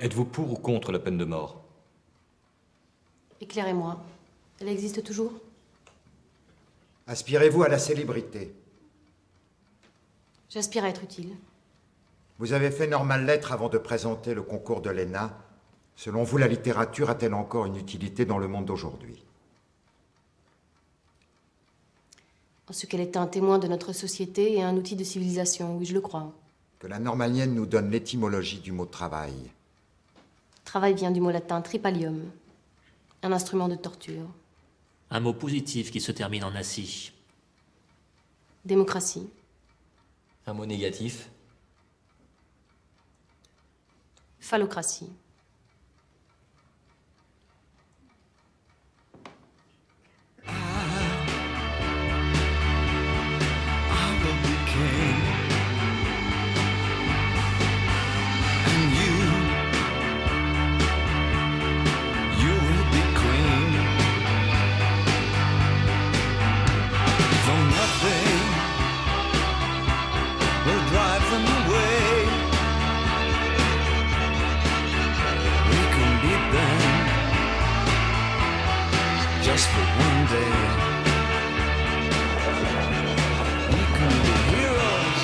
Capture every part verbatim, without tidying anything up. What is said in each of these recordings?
Êtes-vous pour ou contre la peine de mort? Éclairez-moi. Elle existe toujours? Aspirez-vous à la célébrité? J'aspire à être utile. Vous avez fait Normal Lettres avant de présenter le concours de l'E N A. Selon vous, la littérature a-t-elle encore une utilité dans le monde d'aujourd'hui? En ce qu'elle est un témoin de notre société et un outil de civilisation, oui, je le crois. Que la normalienne nous donne l'étymologie du mot travail. Travail vient du mot latin tripalium, un instrument de torture. Un mot positif qui se termine en assis. Démocratie. Un mot négatif. Phallocratie. Just for one day, we can be heroes.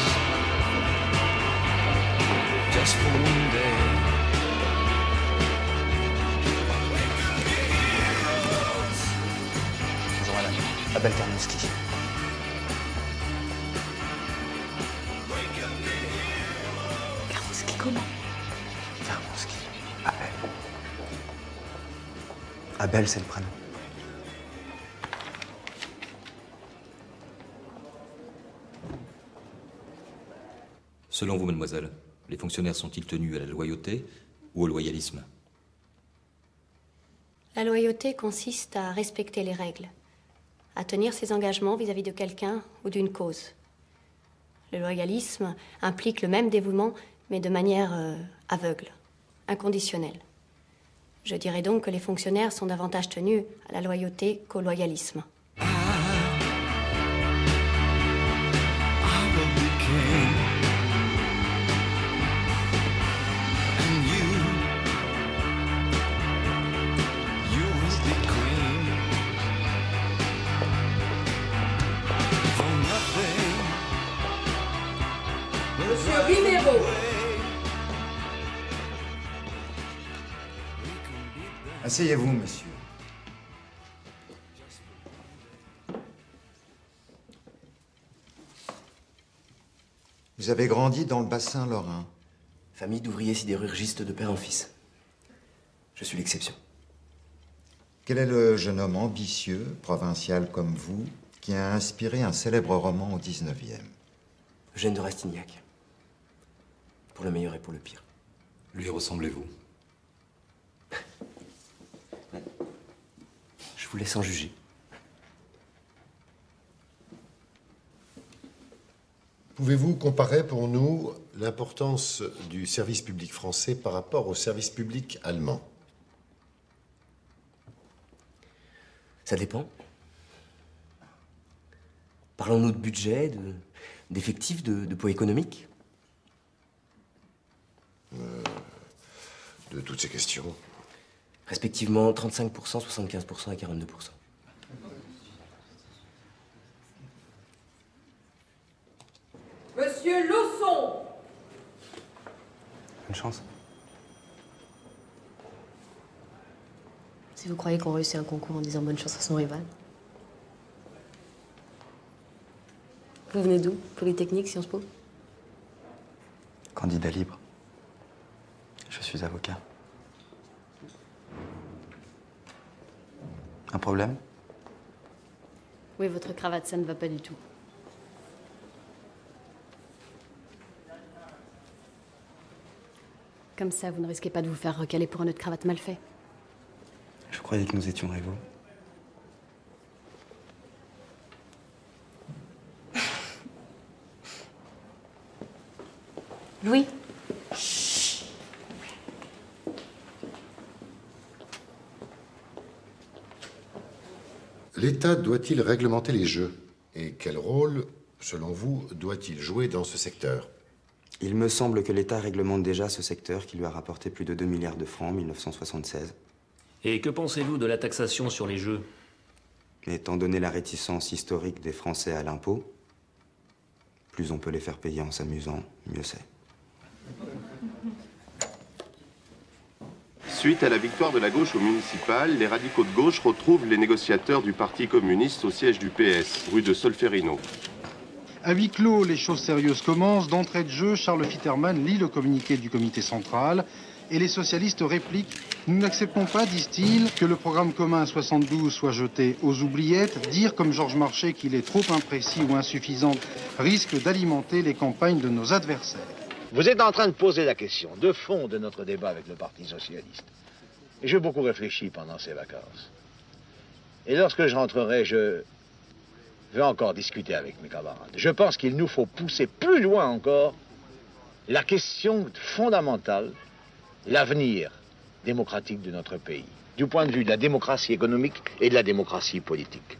Just for one day, we can be heroes. Bonjour madame, Abel Karnowski. Karnowski comment? Karnowski. Abel. Abel, c'est le prénom. Selon vous, mademoiselle, les fonctionnaires sont-ils tenus à la loyauté ou au loyalisme? La loyauté consiste à respecter les règles, à tenir ses engagements vis-à-vis de quelqu'un ou d'une cause. Le loyalisme implique le même dévouement, mais de manière euh, aveugle, inconditionnelle. Je dirais donc que les fonctionnaires sont davantage tenus à la loyauté qu'au loyalisme. Monsieur Riméro. Asseyez-vous, monsieur. Vous avez grandi dans le bassin lorrain. Famille d'ouvriers sidérurgistes de père en fils. Je suis l'exception. Quel est le jeune homme ambitieux, provincial comme vous, qui a inspiré un célèbre roman au dix-neuvième? Eugène de Rastignac. Pour le meilleur et pour le pire. Lui ressemblez-vous? Je vous laisse en juger. Pouvez-vous comparer pour nous l'importance du service public français par rapport au service public allemand? Ça dépend. Parlons-nous de budget, de, d'effectifs, de, de poids économique? euh, De toutes ces questions. Respectivement trente-cinq pour cent, soixante-quinze pour cent et quarante-deux pour cent. Monsieur Lausson. Bonne chance. Si vous croyez qu'on réussit un concours en disant bonne chance à son rival. Vous venez d'où? Polytechnique, Sciences Po? Candidat libre. Je suis avocat. Un problème? Oui, votre cravate, ça ne va pas du tout. Comme ça, vous ne risquez pas de vous faire recaler pour un autre cravate mal fait. Je croyais que nous étions rivaux. Louis. L'État doit-il réglementer les jeux? Et quel rôle, selon vous, doit-il jouer dans ce secteur? Il me semble que l'État réglemente déjà ce secteur qui lui a rapporté plus de deux milliards de francs en mille neuf cent soixante-seize. Et que pensez-vous de la taxation sur les jeux? Mais étant donné la réticence historique des Français à l'impôt, plus on peut les faire payer en s'amusant, mieux c'est. Suite à la victoire de la gauche au municipal, les radicaux de gauche retrouvent les négociateurs du Parti communiste au siège du P S, rue de Solferino. À huis clos, les choses sérieuses commencent. D'entrée de jeu, Charles Fitterman lit le communiqué du comité central et les socialistes répliquent. Nous n'acceptons pas, disent-ils, que le programme commun soixante-douze soit jeté aux oubliettes. Dire comme Georges Marchais qu'il est trop imprécis ou insuffisant risque d'alimenter les campagnes de nos adversaires. Vous êtes en train de poser la question de fond de notre débat avec le Parti socialiste. Et j'ai beaucoup réfléchi pendant ces vacances. Et lorsque je rentrerai, je vais encore discuter avec mes camarades. Je pense qu'il nous faut pousser plus loin encore la question fondamentale, l'avenir démocratique de notre pays, du point de vue de la démocratie économique et de la démocratie politique.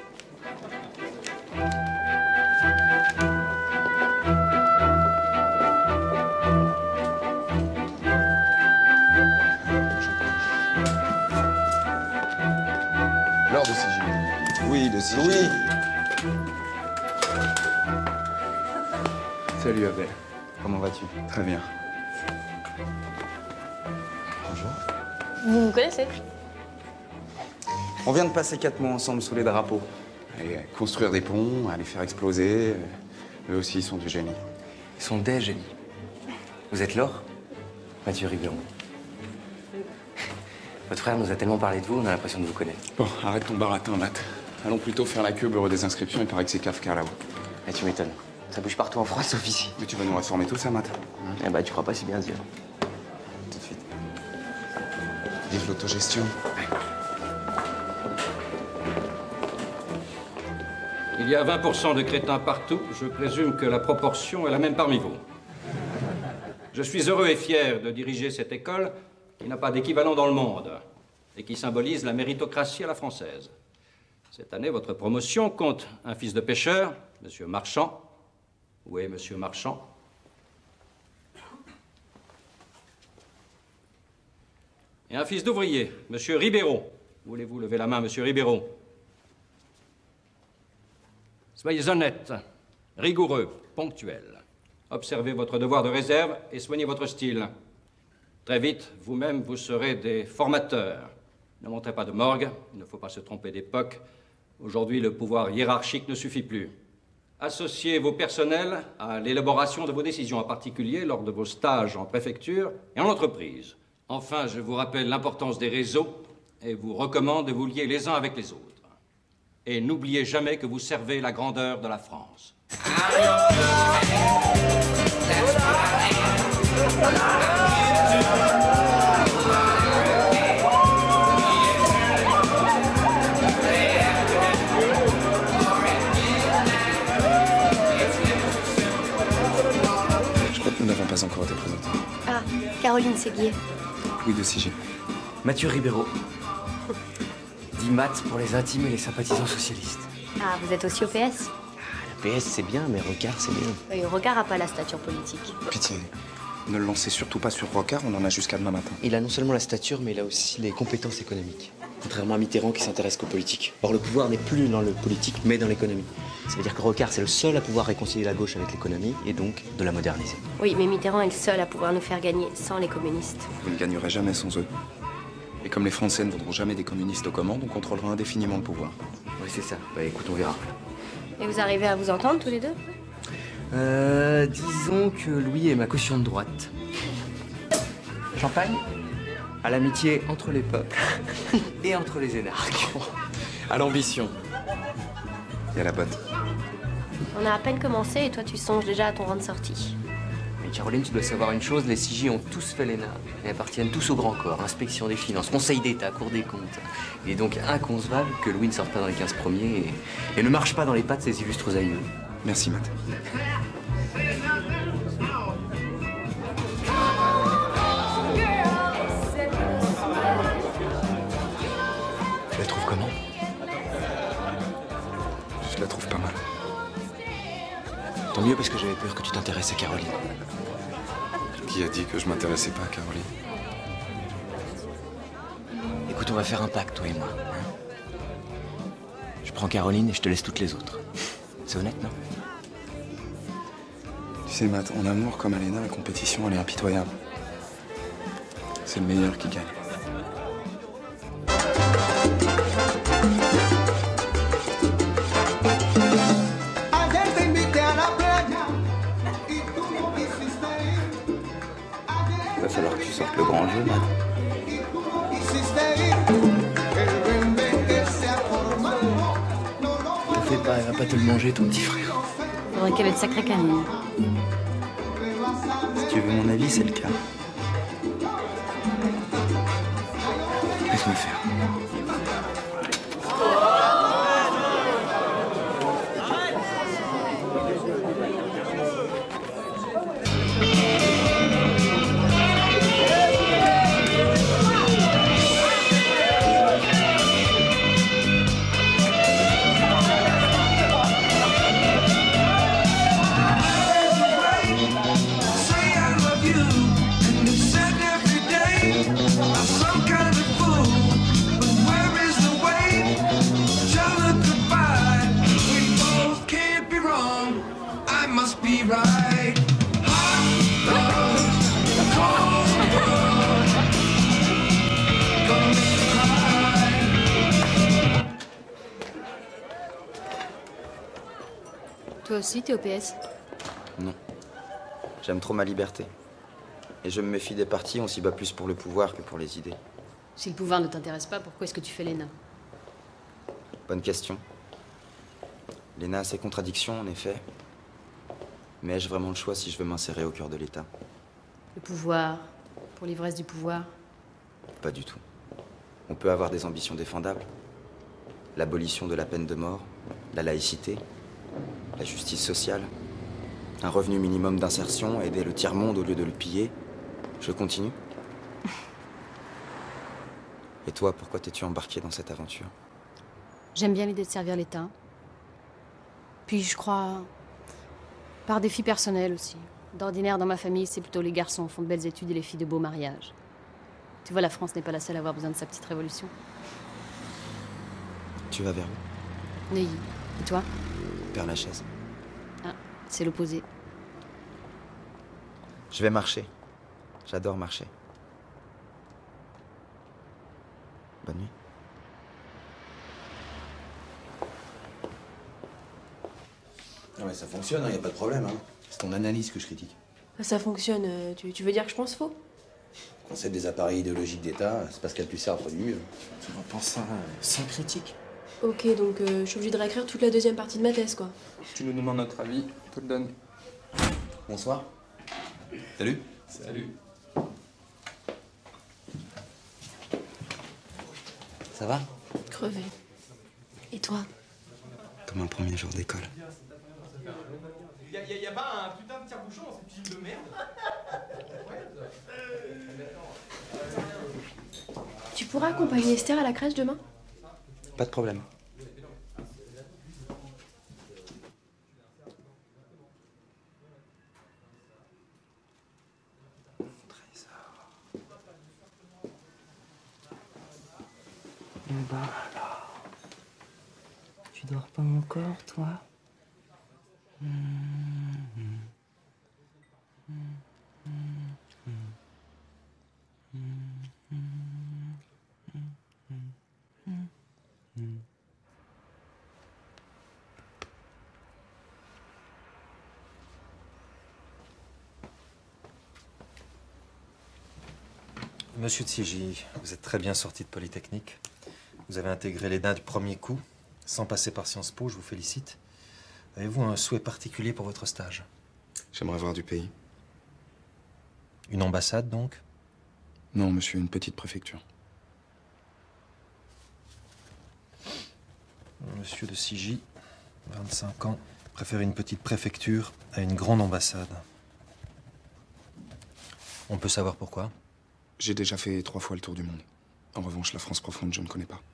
L'heure de sigil. Oui, de sigil. Oui. Salut Abel, comment vas-tu? Très bien. Bonjour. Vous me connaissez? On vient de passer quatre mois ensemble sous les drapeaux. Et construire des ponts, à les faire exploser, eux aussi ils sont du génie. Ils sont des génies. Vous êtes Laure? Mathieu Ribeiro. Votre frère nous a tellement parlé de vous, on a l'impression de vous connaître. Bon, arrête ton baratin, Matt. Allons plutôt faire la queue au bureau des inscriptions, il paraît que c'est Kafka là-haut. Et tu m'étonnes. Ça bouge partout en France, sauf ici. Mais tu vas nous réformer tout ça, Matt? Eh bah, tu crois pas si bien dire. Tout de suite. Vive l'autogestion. Il y a vingt pour cent de crétins partout. Je présume que la proportion est la même parmi vous. Je suis heureux et fier de diriger cette école qui n'a pas d'équivalent dans le monde et qui symbolise la méritocratie à la française. Cette année, votre promotion compte un fils de pêcheur, Monsieur Marchand. Où est Monsieur Marchand? Et un fils d'ouvrier, Monsieur Ribeiro. Voulez-vous lever la main, Monsieur Ribeiro? Soyez honnête, rigoureux, ponctuel. Observez votre devoir de réserve et soignez votre style. Très vite, vous-même, vous serez des formateurs. Ne montrez pas de morgue, il ne faut pas se tromper d'époque. Aujourd'hui, le pouvoir hiérarchique ne suffit plus. Associez vos personnels à l'élaboration de vos décisions, en particulier lors de vos stages en préfecture et en entreprise. Enfin, je vous rappelle l'importance des réseaux et vous recommande de vous lier les uns avec les autres. Et n'oubliez jamais que vous servez la grandeur de la France. Je crois que nous n'avons pas encore été présentés. Ah, Caroline Séguier. Oui, de sigil. Mathieu Ribeiro. Dit Matt pour les intimes et les sympathisants socialistes. Ah, vous êtes aussi au P S? Le P S, c'est bien, mais Rocard, c'est bien. Oui, Rocard n'a pas la stature politique. Pitié. Ne le lancez surtout pas sur Rocard, on en a jusqu'à demain matin. Il a non seulement la stature, mais il a aussi les compétences économiques. Contrairement à Mitterrand qui s'intéresse qu'aux politiques. Or, le pouvoir n'est plus dans le politique, mais dans l'économie. Ça veut dire que Rocard, c'est le seul à pouvoir réconcilier la gauche avec l'économie et donc de la moderniser. Oui, mais Mitterrand est le seul à pouvoir nous faire gagner sans les communistes. Vous ne gagnerez jamais sans eux. Et comme les Français ne voudront jamais des communistes aux commandes, on contrôlera indéfiniment le pouvoir. Oui, c'est ça. Bah écoute, on verra. Et vous arrivez à vous entendre tous les deux? Euh, disons que Louis est ma caution de droite. Champagne? À l'amitié entre les peuples et entre les énarques. À l'ambition. Et à la botte. On a à peine commencé et toi tu songes déjà à ton rang de sortie. Mais Caroline, tu dois savoir une chose, les C J ont tous fait l'E N A et appartiennent tous au grand corps, inspection des finances, conseil d'État, cour des comptes. Il est donc inconcevable que Louis ne sorte pas dans les quinze premiers et, et ne marche pas dans les pas de ses illustres aïeux. Merci, Matt. Tu la trouves comment? Je la trouve pas mal. Tant mieux parce que j'avais peur que tu t'intéresses à Caroline. Qui a dit que je m'intéressais pas à Caroline? Écoute, on va faire un pacte, toi et moi. Hein, je prends Caroline et je te laisse toutes les autres. C'est honnête, non? Tu sais, Matt, en amour comme à l'E N A, la compétition, elle est impitoyable. C'est le meilleur qui gagne. Il va falloir que tu sortes le grand jeu, Matt. T'en fais pas, elle va pas te le manger, ton petit frère. Faudrait qu'elle ait de sacrées canines. Si tu veux mon avis, c'est le cas. Laisse-moi faire. Toi aussi, t'es au P S? Non. J'aime trop ma liberté. Et je me méfie des partis, on s'y bat plus pour le pouvoir que pour les idées. Si le pouvoir ne t'intéresse pas, pourquoi est-ce que tu fais l'E N A? Bonne question. L'E N A a ses contradictions, en effet. Mais ai-je vraiment le choix si je veux m'insérer au cœur de l'État? Le pouvoir, pour l'ivresse du pouvoir. Pas du tout. On peut avoir des ambitions défendables. L'abolition de la peine de mort, la laïcité, la justice sociale, un revenu minimum d'insertion, aider le tiers-monde au lieu de le piller. Je continue. Et toi, pourquoi t'es-tu embarqué dans cette aventure? J'aime bien l'idée de servir l'État. Puis je crois... par défi personnel aussi. D'ordinaire, dans ma famille, c'est plutôt les garçons font de belles études et les filles de beaux mariages. Tu vois, la France n'est pas la seule à avoir besoin de sa petite révolution. Tu vas vers où? Neuilly. Et toi? Père Lachaise. Ah, c'est l'opposé. Je vais marcher. J'adore marcher. Bonne nuit. Non mais ça fonctionne, il n'y a pas de problème. Hein. C'est ton analyse que je critique. Ça fonctionne, euh, tu, tu veux dire que je pense faux? Le concept des appareils idéologiques d'État, c'est parce qu'elle plus sert à produire mieux. On pense ça sans critique. Ok, donc euh, je suis obligée de réécrire toute la deuxième partie de ma thèse, quoi. Tu nous demandes notre avis, on te le donne. Bonsoir. Salut. Salut. Ça va? Crevé. Et toi? Comme un premier jour d'école. Y'a y a, y a pas un putain de tire-bouchon dans cette film de merde? Tu pourras accompagner Esther à la crèche demain? Pas de problème. Bah alors, tu dors pas encore, toi? Mmh, mmh, mmh, mmh, mmh, mmh, mmh, mmh, mmh. Monsieur Tsigy, vous êtes très bien sorti de Polytechnique. Vous avez intégré l'E N A du premier coup, sans passer par Sciences Po, je vous félicite. Avez-vous un souhait particulier pour votre stage? J'aimerais voir du pays. Une ambassade, donc? Non, monsieur, une petite préfecture. Monsieur de Sigy, vingt-cinq ans, préfère une petite préfecture à une grande ambassade. On peut savoir pourquoi? J'ai déjà fait trois fois le tour du monde. En revanche, la France profonde, je ne connais pas.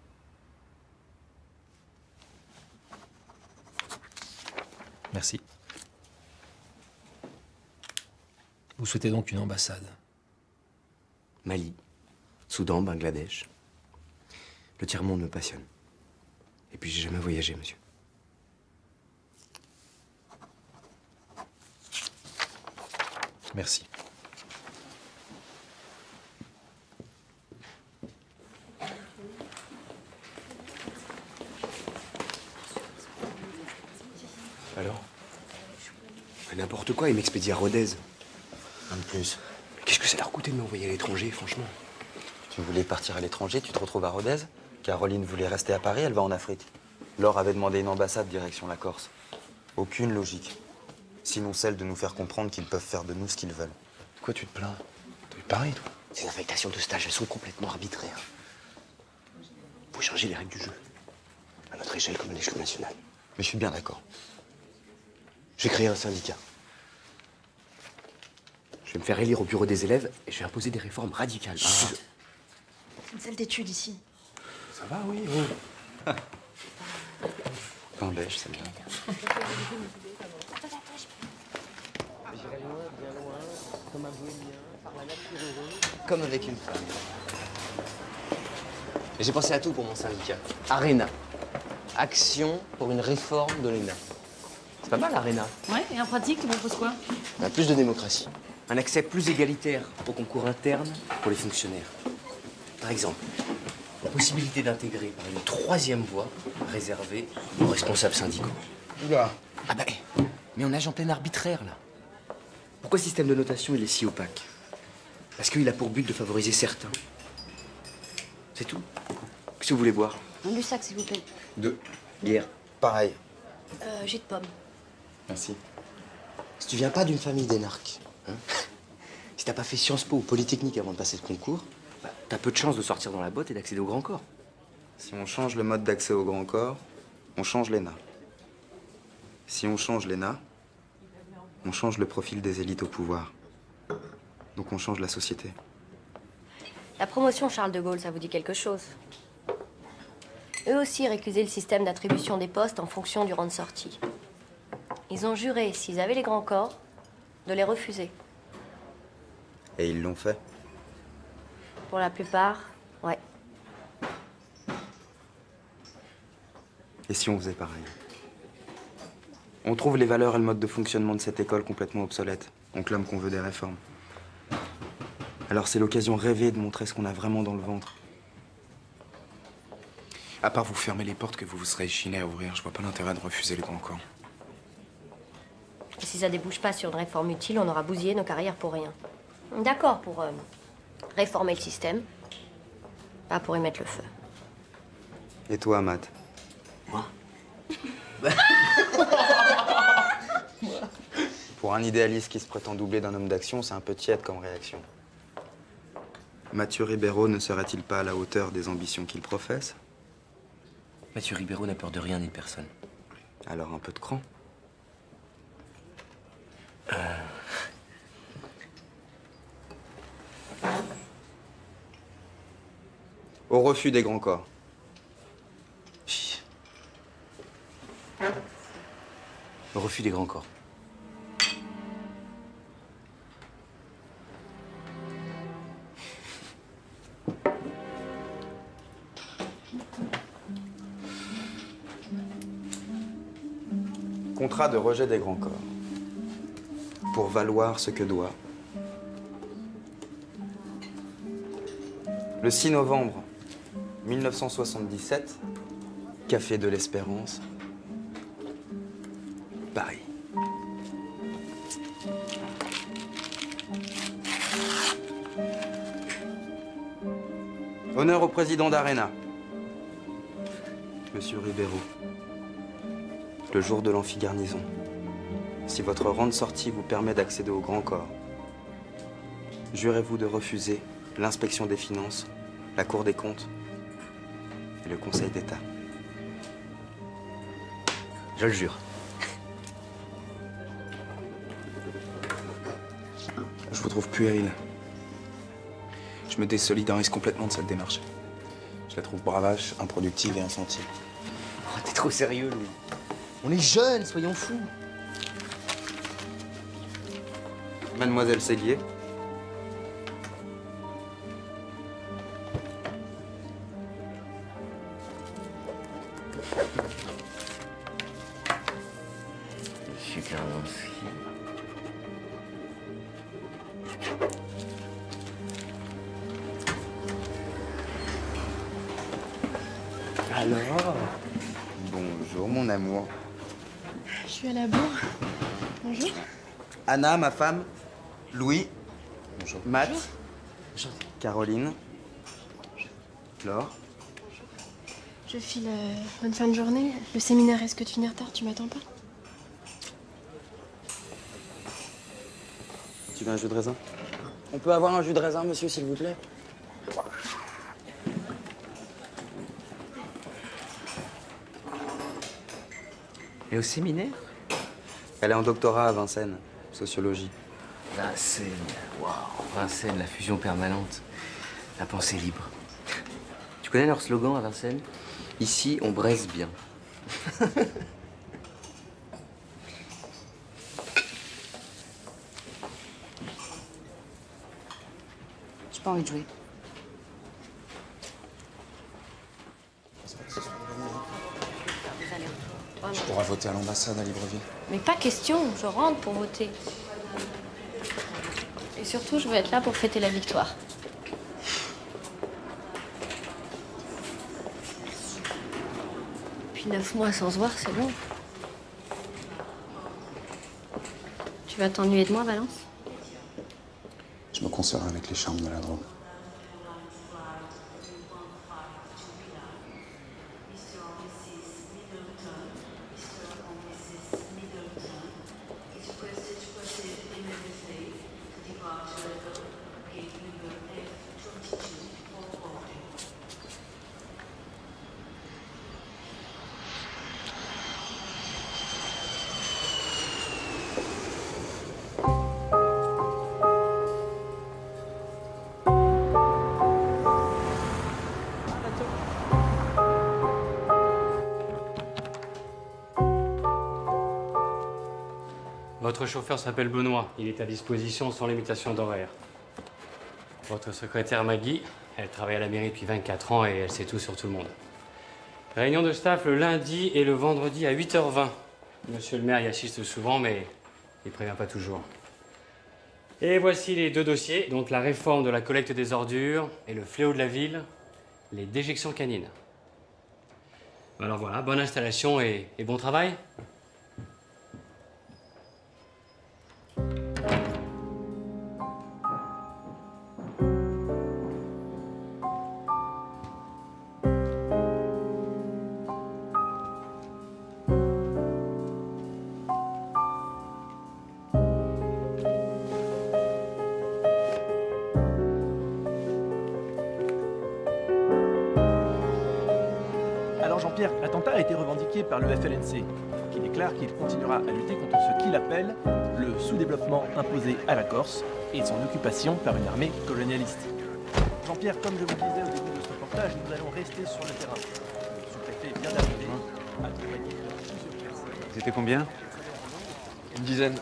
Merci. Vous souhaitez donc une ambassade? Mali, Soudan, Bangladesh. Le tiers-monde me passionne. Et puis j'ai jamais voyagé, monsieur. Merci. Alors? N'importe quoi, il m'expédie à Rodez. Un de plus. Qu'est-ce que ça leur coûtait de m'envoyer à l'étranger, franchement? Tu voulais partir à l'étranger, tu te retrouves à Rodez. Caroline voulait rester à Paris, elle va en Afrique. Laure avait demandé une ambassade direction la Corse. Aucune logique. Sinon celle de nous faire comprendre qu'ils peuvent faire de nous ce qu'ils veulent. De quoi tu te plains? T'as eu Paris, toi? Ces affectations de stage, elles sont complètement arbitraires. Faut changer les règles du jeu. À notre échelle comme à l'échelon national. Mais je suis bien d'accord. J'ai créé un syndicat. Je vais me faire élire au bureau des élèves et je vais imposer des réformes radicales. Ah. C'est une salle d'études ici. Ça va, oui, oh. Pain beige, c'est bien. Comme avec une femme. Et j'ai pensé à tout pour mon syndicat. Arena. Action pour une réforme de l'E N A. C'est pas mal, Arena. Ouais, et en pratique, tu proposes quoi? On a plus de démocratie. Un accès plus égalitaire au concours interne pour les fonctionnaires. Par exemple, la possibilité d'intégrer par une troisième voie réservée aux responsables syndicaux. Oula. Ah bah, mais on nage en plein arbitraire, là. Pourquoi le système de notation, il est si opaque? Parce qu'il a pour but de favoriser certains. C'est tout. Qu'est-ce que vous voulez boire? Un du sac, s'il vous plaît. Deux. Bière. Pareil. Euh, jus de pomme. Merci. Si tu viens pas d'une famille d'énarques, hein, si t'as pas fait Sciences Po ou Polytechnique avant de passer le concours, bah, t'as peu de chances de sortir dans la botte et d'accéder au grand corps. Si on change le mode d'accès au grand corps, on change l'E N A. Si on change l'E N A, on change le profil des élites au pouvoir. Donc on change la société. La promotion Charles de Gaulle, ça vous dit quelque chose? Eux aussi récusaient le système d'attribution des postes en fonction du rang de sortie. Ils ont juré, s'ils avaient les grands corps, de les refuser. Et ils l'ont fait. Pour la plupart, ouais. Et si on faisait pareil? On trouve les valeurs et le mode de fonctionnement de cette école complètement obsolète. On clame qu'on veut des réformes. Alors c'est l'occasion rêvée de montrer ce qu'on a vraiment dans le ventre. À part vous fermer les portes que vous vous serez chiné à ouvrir, je vois pas l'intérêt de refuser les grands corps. Et si ça débouche pas sur une réforme utile, on aura bousillé nos carrières pour rien. D'accord pour euh, réformer le système, pas pour y mettre le feu. Et toi, Matt? Moi? Pour un idéaliste qui se prétend doubler d'un homme d'action, c'est un peu tiède comme réaction. Mathieu Ribeiro ne serait-il pas à la hauteur des ambitions qu'il professe? Mathieu Ribeiro n'a peur de rien ni de personne. Alors un peu de cran. Euh... Au refus des grands corps. Au refus des grands corps. Contrat de rejet des grands corps. Pour valoir ce que doit. Le six novembre mille neuf cent soixante-dix-sept, Café de l'Espérance, Paris. Honneur au président d'Arena, Monsieur Ribeiro. Le jour de l'amphigarnison, si votre rang de sortie vous permet d'accéder au grand corps, jurez-vous de refuser l'inspection des finances, la Cour des comptes et le Conseil d'État? Je le jure. Je vous trouve puéril. Je me désolidarise complètement de cette démarche. Je la trouve bravache, improductive et infantile. Oh, t'es trop sérieux, Louis. On est jeunes, soyons fous. Mademoiselle Cellier. Monsieur Karnowski. Alors? Bonjour, mon amour. Je suis à la bourre. Bonjour. Anna, ma femme. Louis. Bonjour. Matt. Bonjour. Caroline. Laure. Je file. euh, bonne fin de journée. Le séminaire risque de finir tard, tu m'attends pas? Tu veux un jus de raisin? On peut avoir un jus de raisin, monsieur, s'il vous plaît? Et au séminaire? Elle est en doctorat à Vincennes, sociologie. Vincennes, waouh, Vincennes, la fusion permanente, la pensée libre. Tu connais leur slogan à Vincennes? Ici, on braise bien. J'ai pas envie de jouer. Je pourrais voter à l'ambassade à Libreville. Mais pas question, je rentre pour voter. Et surtout, je veux être là pour fêter la victoire. Puis neuf mois sans se voir, c'est long. Tu vas t'ennuyer de moi, Valence? Je me consolerai avec les charmes de la drogue. Votre chauffeur s'appelle Benoît. Il est à disposition sans limitation d'horaire. Votre secrétaire Maggie, elle travaille à la mairie depuis vingt-quatre ans et elle sait tout sur tout le monde. Réunion de staff le lundi et le vendredi à huit heures vingt. Monsieur le maire y assiste souvent, mais il prévient pas toujours. Et voici les deux dossiers, donc la réforme de la collecte des ordures et le fléau de la ville, les déjections canines. Alors voilà, bonne installation et, et bon travail. Alors Jean-Pierre, l'attentat a été revendiqué par le F L N C, qui déclare qu'il continuera à lutter contre ce qu'il appelle le sous-développement imposé à la Corse et son occupation par une armée colonialiste. Jean-Pierre, comme je vous le disais au début de ce reportage, nous allons rester sur le terrain. Le sous-préfet vient d'arriver, accompagné de plusieurs personnes. Vous étiez combien? Une dizaine.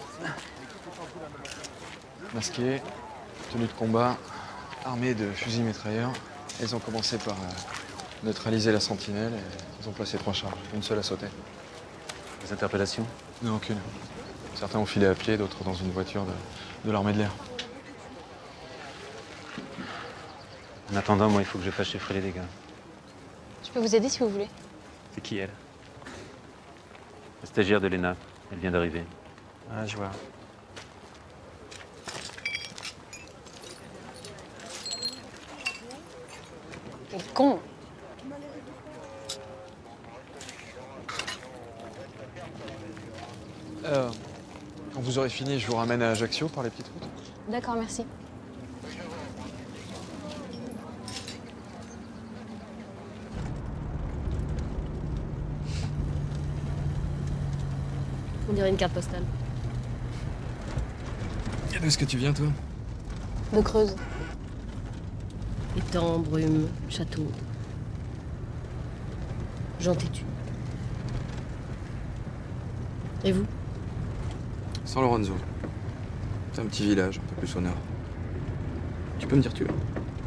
Masqués, tenue de combat, armés de fusils mitrailleurs. Ils ont commencé par euh, neutraliser la sentinelle et ils ont placé trois charges. Une seule a sauté. Des interpellations? Non, aucune. Certains ont filé à pied, d'autres dans une voiture de, de l'armée de l'air. En attendant, moi, il faut que je fasse chiffrer les dégâts. Je peux vous aider si vous voulez. C'est qui, elle? La stagiaire de l'E N A. Elle vient d'arriver. Ah, je vois. Quel con! Euh, quand vous aurez fini, je vous ramène à Ajaccio par les petites routes. D'accord, merci. On dirait une carte postale. Et d'où est-ce que tu viens, toi? De Creuse. Étang, brume, château. Jean têtu. Et vous? San Lorenzo. C'est un petit village, un peu plus au nord. Tu peux me dire tu veux.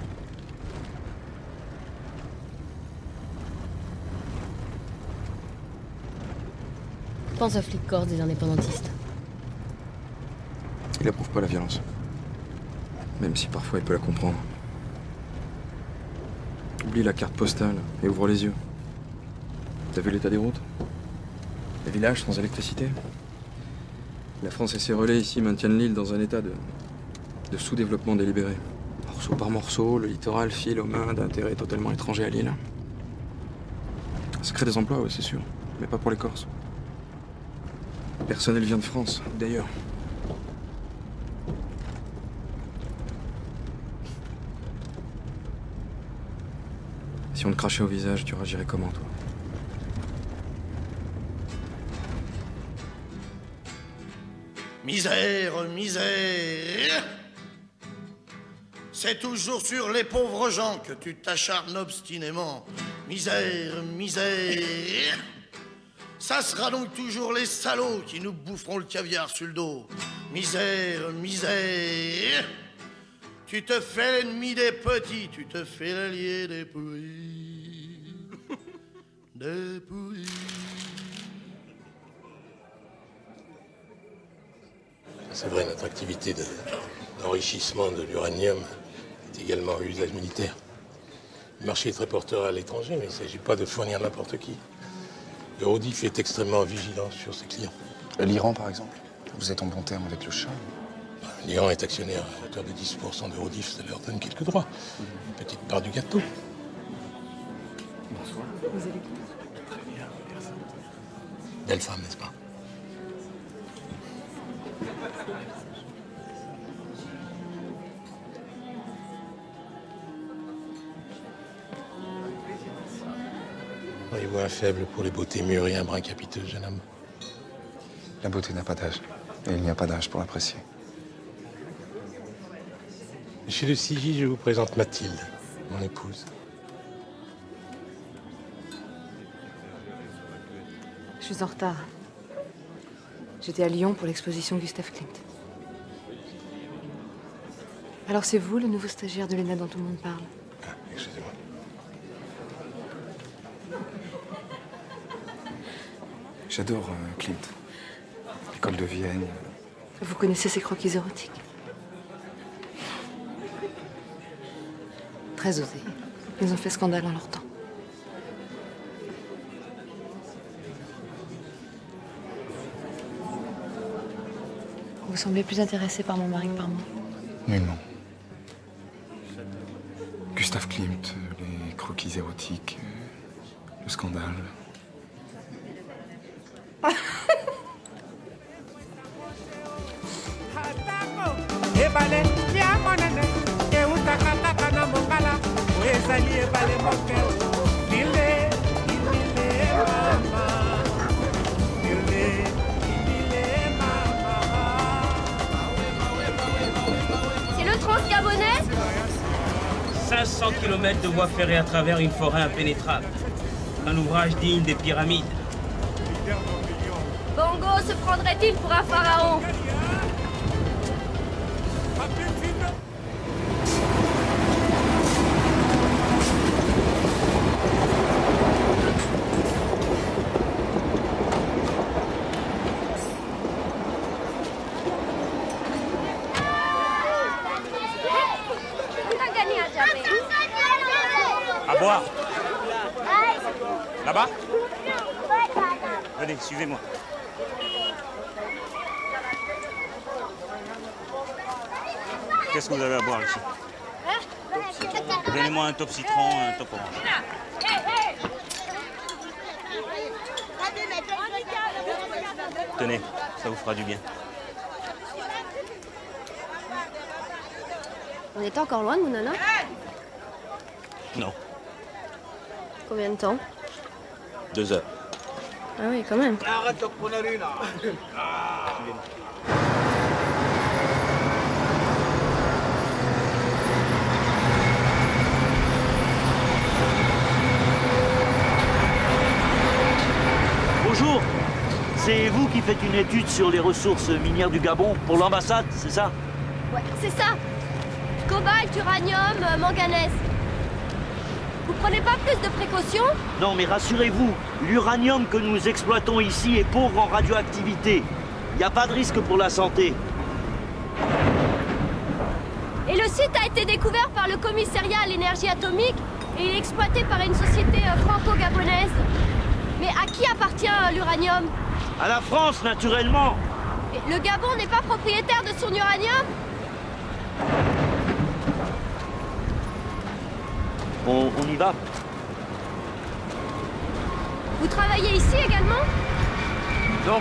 Pense au flic corse des indépendantistes. Il approuve pas la violence. Même si parfois il peut la comprendre. Oublie la carte postale et ouvre les yeux. T'as vu l'état des routes? Les villages sans électricité? La France et ses relais ici maintiennent l'île dans un état de, de sous-développement délibéré. Morceau par morceau, le littoral file aux mains d'intérêts totalement étrangers à l'île. Ça crée des emplois, oui, c'est sûr. Mais pas pour les Corses. Le personnel vient de France, d'ailleurs. Si on te crachait au visage, tu réagirais comment, toi? Misère, misère. C'est toujours sur les pauvres gens que tu t'acharnes obstinément. Misère, misère. Ça sera donc toujours les salauds qui nous boufferont le caviar sur le dos. Misère, misère. Tu te fais l'ennemi des petits, tu te fais l'allié des pourris. Des pourris. C'est vrai, notre activité de- d'enrichissement de l'uranium est également à usage militaire. Le marché est très porteur à l'étranger, mais il ne s'agit pas de fournir n'importe qui. Eurodif est extrêmement vigilant sur ses clients. L'Iran, par exemple. Vous êtes en bon terme avec le Shah. L'Iran est actionnaire à hauteur de dix pour cent d'Eurodif, ça leur donne quelques droits. Une petite part du gâteau. Bonsoir. Vous allez Très bien, merci. Belle femme, n'est-ce pas? Auriez-vous un faible pour les beautés mûres et un brin capiteux, jeune homme? La beauté n'a pas d'âge. Et il n'y a pas d'âge pour l'apprécier. Chez le C J, je vous présente Mathilde, mon épouse. Je suis en retard. J'étais à Lyon pour l'exposition Gustave Klimt. Alors c'est vous, le nouveau stagiaire de l'E N A dont tout le monde parle? Excusez-moi. J'adore euh, Klimt. L'école de Vienne. Vous connaissez ces croquis érotiques? Très osés. Ils ont fait scandale en leur temps. Vous semblez plus intéressé par mon mari que par moi. Nullement. Gustave Klimt, les croquis érotiques, euh, le scandale. ebale ya monene eutakataka na mokala ezali ebale moke lile lile mama lile lile mama. C'est le Transgabonais? cinq cents kilomètres de voies ferrées à travers une forêt impénétrable. Un ouvrage digne des pyramides. Bongo se prendrait-il pour un pharaon? À boire. Là-bas? Venez, suivez-moi. Qu'est-ce que vous avez à boire ici? Donnez-moi un top citron, un top orange. Tenez, ça vous fera du bien. On est encore loin de mon nana? Non, Combien de temps? deux heures. Ah oui, quand même. Bonjour, C'est vous qui faites une étude sur les ressources minières du Gabon pour l'ambassade, c'est ça? Ouais, c'est ça. Cobalt, uranium, euh, manganèse. Vous prenez pas plus de précautions? Non, mais rassurez-vous, l'uranium que nous exploitons ici est pauvre en radioactivité. Il n'y a pas de risque pour la santé. Et le site a été découvert par le commissariat à l'énergie atomique et il est exploité par une société euh, franco-gabonaise. Mais à qui appartient euh, l'uranium? À la France, naturellement. Et le Gabon n'est pas propriétaire de son uranium? On, on y va. Vous travaillez ici également? Non.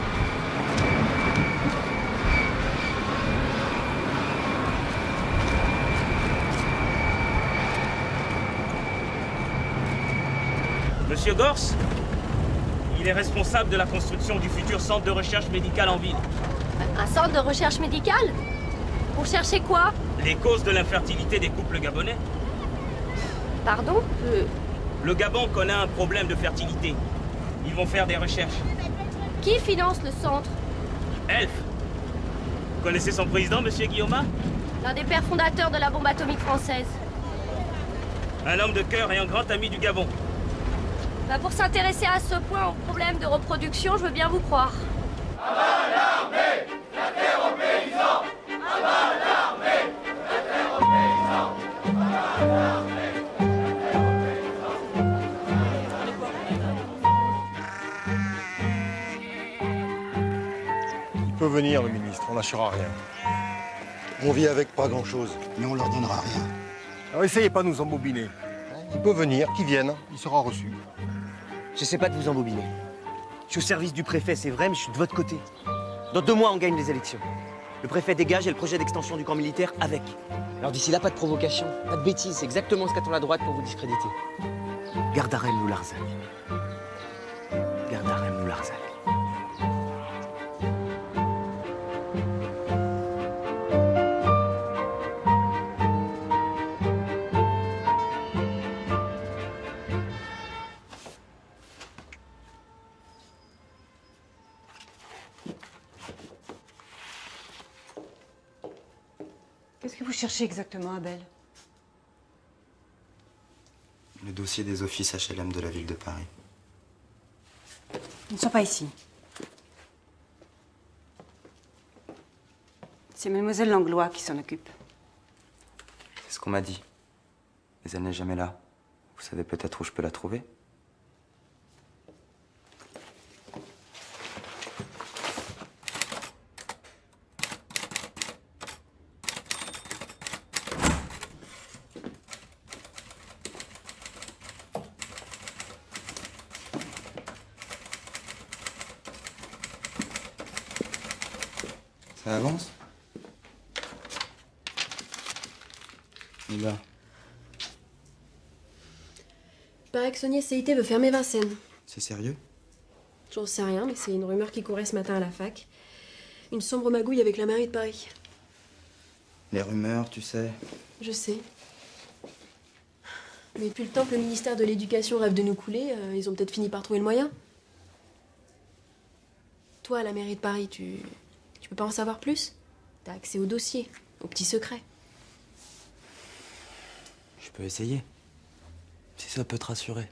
Monsieur Gorce, il est responsable de la construction du futur centre de recherche médicale en ville. Un centre de recherche médicale? Pour chercher quoi? Les causes de l'infertilité des couples gabonais. Pardon? euh... Le Gabon connaît un problème de fertilité. Ils vont faire des recherches. Qui finance le centre? Elf. Vous connaissez son président, monsieur Guillaume? L'un des pères fondateurs de la bombe atomique française. Un homme de cœur et un grand ami du Gabon. Bah pour s'intéresser à ce point au problème de reproduction, je veux bien vous croire. À bas l'armée, la terre aux paysans. À bas l'armée, la terre aux paysans. À bas l'armée. Il peut venir, le ministre, on lâchera rien. On vit avec pas grand-chose, mais on leur donnera rien. Alors essayez pas de nous embobiner. Il peut venir, qu'il vienne, il sera reçu. J'essaie pas de vous embobiner. Je suis au service du préfet, c'est vrai, mais je suis de votre côté. Dans deux mois, on gagne les élections. Le préfet dégage et le projet d'extension du camp militaire avec. Alors d'ici là, pas de provocation, pas de bêtises, c'est exactement ce qu'attend la droite pour vous discréditer. Gardarem ou Larzac. Gardarem ou Larzac. Qu'est-ce que vous cherchez exactement, Abel? Le dossier des offices H L M de la ville de Paris. Ils ne sont pas ici. C'est mademoiselle Langlois qui s'en occupe. C'est ce qu'on m'a dit. Mais elle n'est jamais là. Vous savez peut-être où je peux la trouver? Ça avance? Et là. Il paraît que Sonia C I T veut fermer Vincennes. C'est sérieux? J'en sais rien, mais c'est une rumeur qui courait ce matin à la fac. Une sombre magouille avec la mairie de Paris. Les rumeurs, tu sais. Je sais. Mais depuis le temps que le ministère de l'Éducation rêve de nous couler, euh, ils ont peut-être fini par trouver le moyen. Toi, à la mairie de Paris, tu... Tu peux pas en savoir plus? T'as accès au dossier, aux petits secrets. Je peux essayer. Si ça peut te rassurer.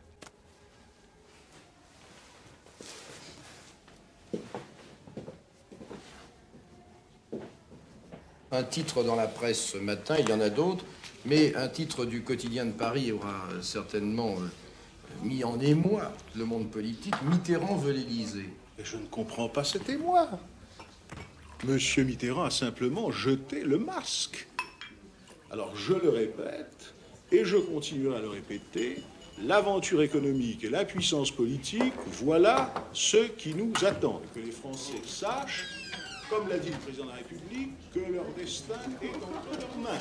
Un titre dans la presse ce matin, il y en a d'autres, mais un titre du quotidien de Paris aura certainement euh, mis en émoi le monde politique. Mitterrand veut l'Élysée. Et je ne comprends pas cet émoi. Monsieur Mitterrand a simplement jeté le masque. Alors je le répète, et je continuerai à le répéter, l'aventure économique et la puissance politique, voilà ce qui nous attend. Et que les Français sachent, comme l'a dit le président de la République, que leur destin est entre leurs mains.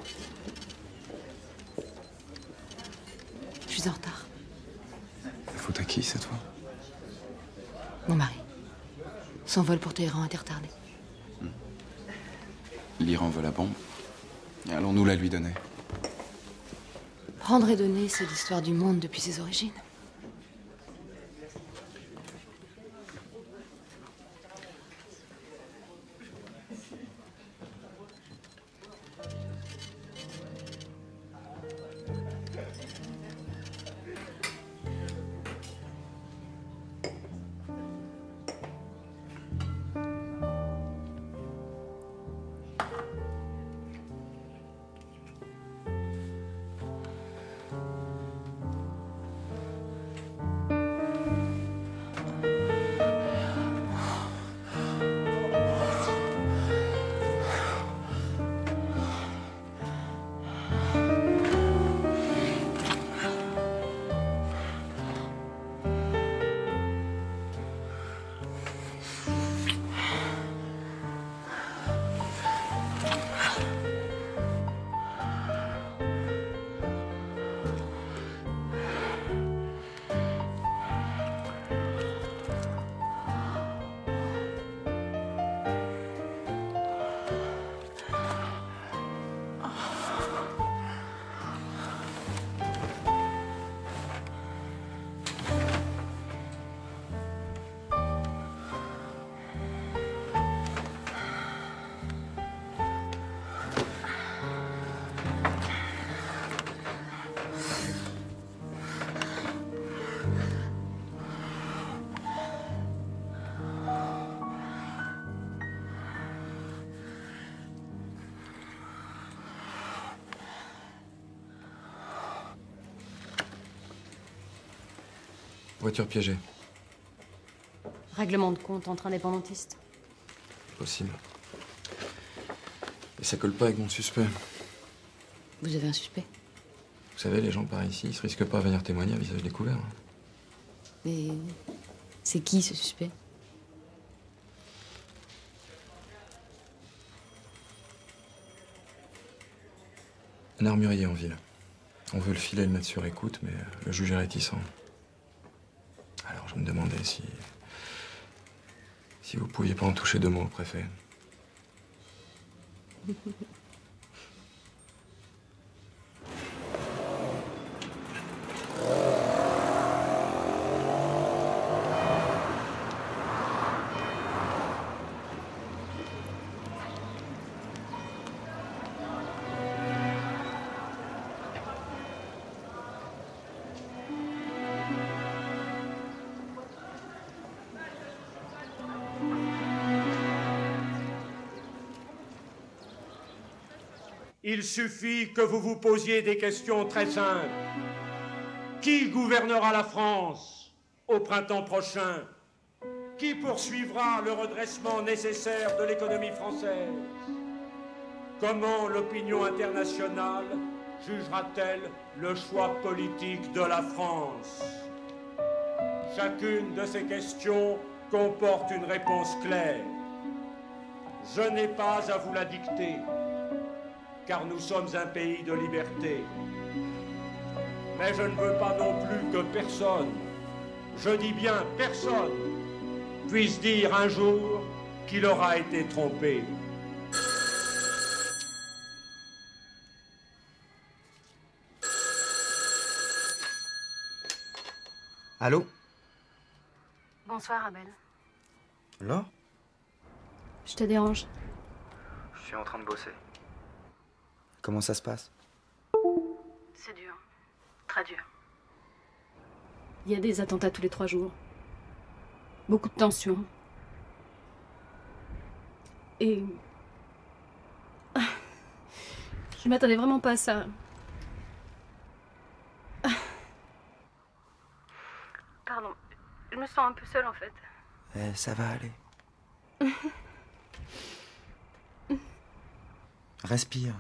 Je suis en retard. La faute à qui cette fois? Mon mari. Son vol pour Téhéran était retardé. L'Iran veut la bombe. Et allons-nous la lui donner? Prendre et donner, c'est l'histoire du monde depuis ses origines. Voiture piégée. Règlement de compte entre indépendantistes. Possible. Et ça colle pas avec mon suspect. Vous avez un suspect? Vous savez, les gens par ici, ils se risquent pas à venir témoigner à visage découvert. Mais c'est qui ce suspect? Un armurier en ville. On veut le filer et le mettre sur écoute, mais le juge est réticent. Alors je me demandais si... si vous pouviez pas en toucher deux mots au préfet. Il suffit que vous vous posiez des questions très simples. Qui gouvernera la France au printemps prochain? Qui poursuivra le redressement nécessaire de l'économie française? Comment l'opinion internationale jugera-t-elle le choix politique de la France? Chacune de ces questions comporte une réponse claire. Je n'ai pas à vous la dicter, car nous sommes un pays de liberté. Mais je ne veux pas non plus que personne, je dis bien personne, puisse dire un jour qu'il aura été trompé. Allô? Bonsoir, Abel. Laure? Je te dérange? Je suis en train de bosser. Comment ça se passe? C'est dur. Très dur. Il y a des attentats tous les trois jours. Beaucoup de tensions. Et... je m'attendais vraiment pas à ça. Pardon. Je me sens un peu seule, en fait. Eh, ça va aller. Respire.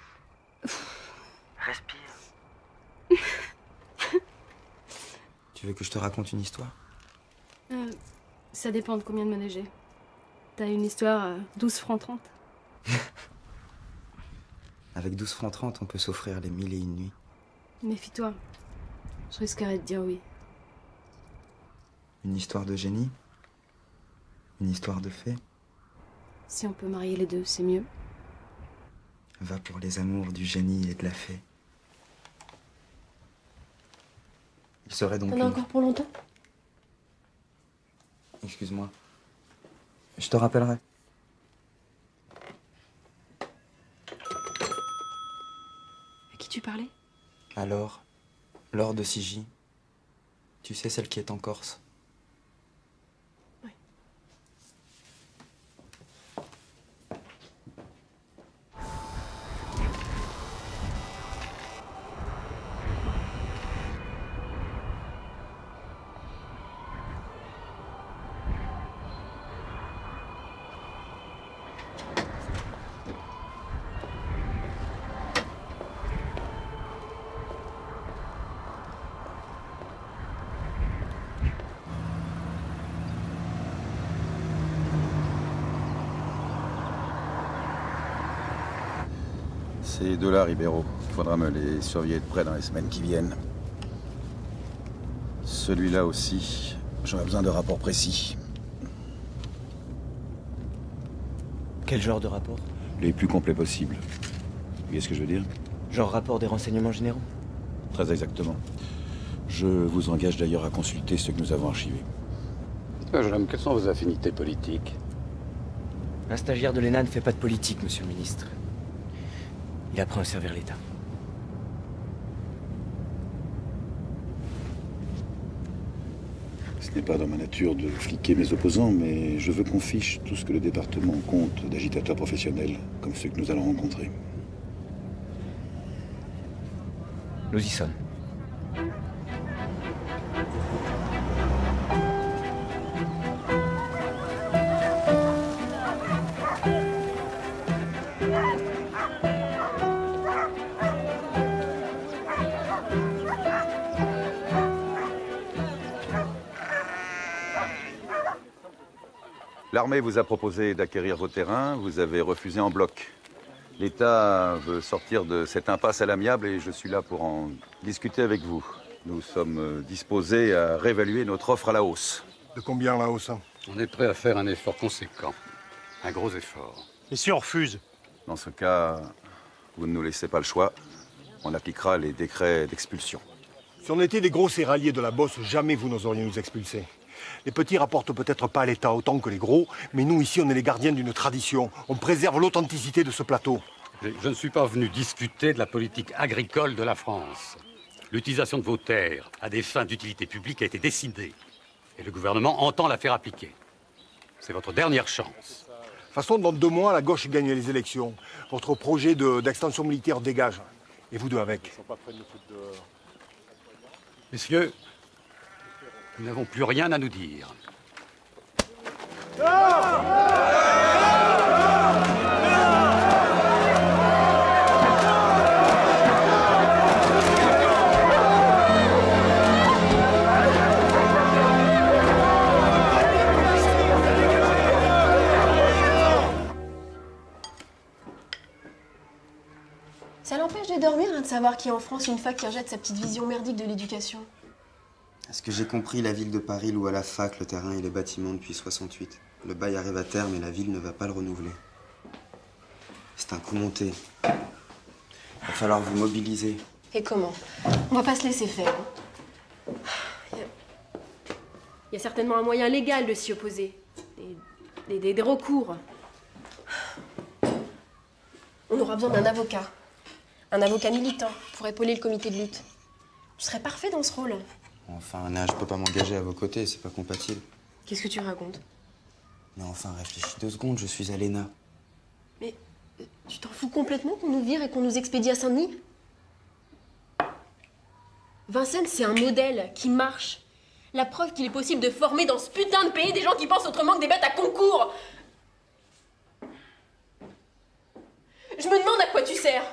Respire. Tu veux que je te raconte une histoire? Euh, ça dépend de combien de monnaie j'ai. T'as une histoire à douze francs trente? Avec douze francs trente, on peut s'offrir les mille et une nuits. Méfie-toi. Je risquerais de dire oui. Une histoire de génie? Une histoire de fée? Si on peut marier les deux, c'est mieux. Va pour les amours du génie et de la fée. Il serait donc... T'en as encore pour longtemps? Excuse-moi. Je te rappellerai. À qui tu parlais? Alors, Laure de Sigy. Tu sais, celle qui est en Corse. Ces deux-là, Ribeiro, il faudra me les surveiller de près dans les semaines qui viennent. Celui-là aussi, j'aurais besoin de rapports précis. Quel genre de rapport? Les plus complets possibles. Vous voyez ce que je veux dire? Genre rapport des renseignements généraux? Très exactement. Je vous engage d'ailleurs à consulter ce que nous avons archivé. Dites-moi, jeune homme, quelles sont vos affinités politiques? Un stagiaire de l'E N A ne fait pas de politique, monsieur le ministre. Il apprend à servir l'État. Ce n'est pas dans ma nature de fliquer mes opposants, mais je veux qu'on fiche tout ce que le département compte d'agitateurs professionnels, comme ceux que nous allons rencontrer. Nous y sommes. L'armée vous a proposé d'acquérir vos terrains, vous avez refusé en bloc. L'État veut sortir de cette impasse à l'amiable et je suis là pour en discuter avec vous. Nous sommes disposés à réévaluer notre offre à la hausse. De combien la hausse? On est prêt à faire un effort conséquent. Un gros effort. Et si on refuse? Dans ce cas, vous ne nous laissez pas le choix. On appliquera les décrets d'expulsion. Si on était des gros céréaliers de la bosse, jamais vous n'oseriez nous expulser. Les petits rapportent peut-être pas à l'État autant que les gros, mais nous, ici, on est les gardiens d'une tradition. On préserve l'authenticité de ce plateau. Je ne suis pas venu discuter de la politique agricole de la France. L'utilisation de vos terres à des fins d'utilité publique a été décidée. Et le gouvernement entend la faire appliquer. C'est votre dernière chance. De toute façon, dans deux mois, la gauche gagne les élections. Votre projet de, d'extension militaire dégage. Et vous deux avec. Messieurs, nous n'avons plus rien à nous dire. Ça l'empêche de dormir, hein, de savoir qu'il y a en France une fac qui rejette sa petite vision merdique de l'éducation. À ce que j'ai compris, la ville de Paris loue à la fac le terrain et les bâtiments depuis soixante-huit. Le bail arrive à terme et la ville ne va pas le renouveler. C'est un coup monté. Il va falloir vous mobiliser. Et comment? On va pas se laisser faire. Il y a, Il y a certainement un moyen légal de s'y opposer. Des, des, des, des recours. On aura besoin d'un avocat. Un avocat militant pour épauler le comité de lutte. Tu serais parfait dans ce rôle. Enfin, Anna, je peux pas m'engager à vos côtés, c'est pas compatible. Qu'est-ce que tu racontes? Mais enfin, réfléchis deux secondes, je suis à l'E N A. Mais euh, tu t'en fous complètement qu'on nous vire et qu'on nous expédie à Saint-Denis? Vincennes, c'est un modèle qui marche. La preuve qu'il est possible de former dans ce putain de pays des gens qui pensent autrement que des bêtes à concours. Je me demande à quoi tu sers.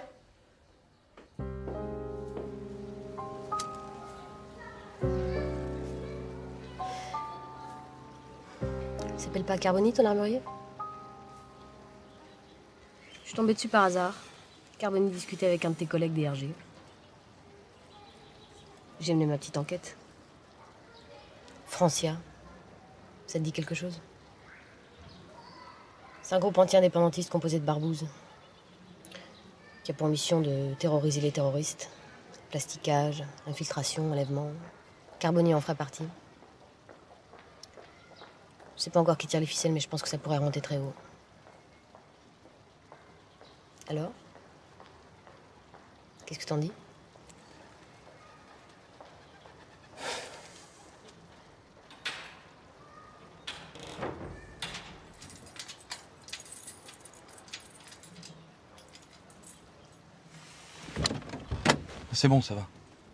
Ça s'appelle pas Carboni, ton armurier? Je suis tombée dessus par hasard. Carboni discutait avec un de tes collègues des R G. J'ai mené ma petite enquête. Francia, ça te dit quelque chose? C'est un groupe anti-indépendantiste composé de barbouzes qui a pour mission de terroriser les terroristes. Plasticage, infiltration, enlèvement. Carboni en fera partie. Je sais pas encore qui tire les ficelles, mais je pense que ça pourrait remonter très haut. Alors? Qu'est-ce que t'en dis? C'est bon, ça va.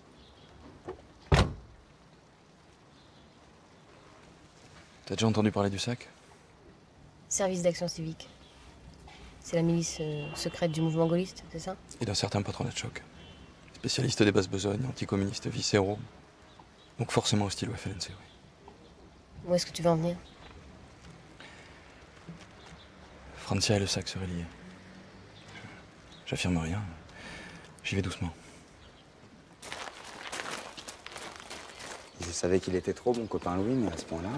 T'as déjà entendu parler du S A C? Service d'action civique. C'est la milice euh, secrète du mouvement gaulliste, c'est ça? Et d'un certain patronat de choc. Spécialiste des basses besognes, anticommunistes viscéraux. Donc forcément hostile au F L N C, oui. Où est-ce que tu veux en venir? Francia et le S A C seraient liés. J'affirme rien. J'y vais doucement. Je savais qu'il était trop, mon copain Louis, mais à ce point-là...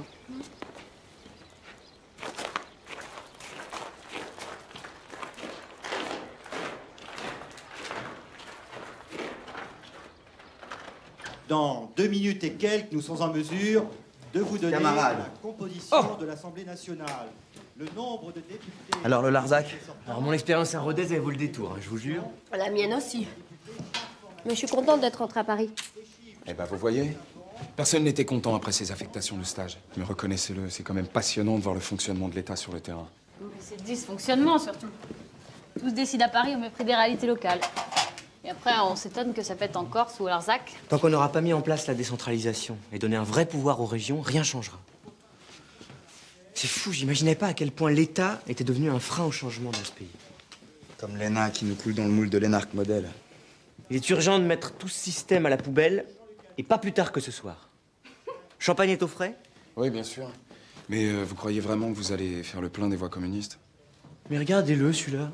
Dans deux minutes et quelques, nous sommes en mesure de vous donner Camarades. la composition de l'Assemblée nationale. Le nombre de députés... Alors, le Larzac? Alors, mon expérience à Rodez, elle vaut le détour, hein, je vous jure. La mienne aussi. Mais je suis contente d'être rentrée à Paris. Eh ben, vous voyez, personne n'était content après ces affectations de stage. Mais reconnaissez-le, c'est quand même passionnant de voir le fonctionnement de l'État sur le terrain. Mais c'est le dysfonctionnement, surtout. Tout se décide à Paris au mépris des réalités locales. Et après, on s'étonne que ça pète en Corse ou à Larzac. Tant qu'on n'aura pas mis en place la décentralisation et donné un vrai pouvoir aux régions, rien changera. C'est fou, j'imaginais pas à quel point l'État était devenu un frein au changement dans ce pays. Comme l'E N A qui nous coule dans le moule de l'énarque modèle. Il est urgent de mettre tout ce système à la poubelle, et pas plus tard que ce soir. Champagne est au frais? Oui, bien sûr. Mais euh, vous croyez vraiment que vous allez faire le plein des voix communistes? Mais regardez-le, celui-là.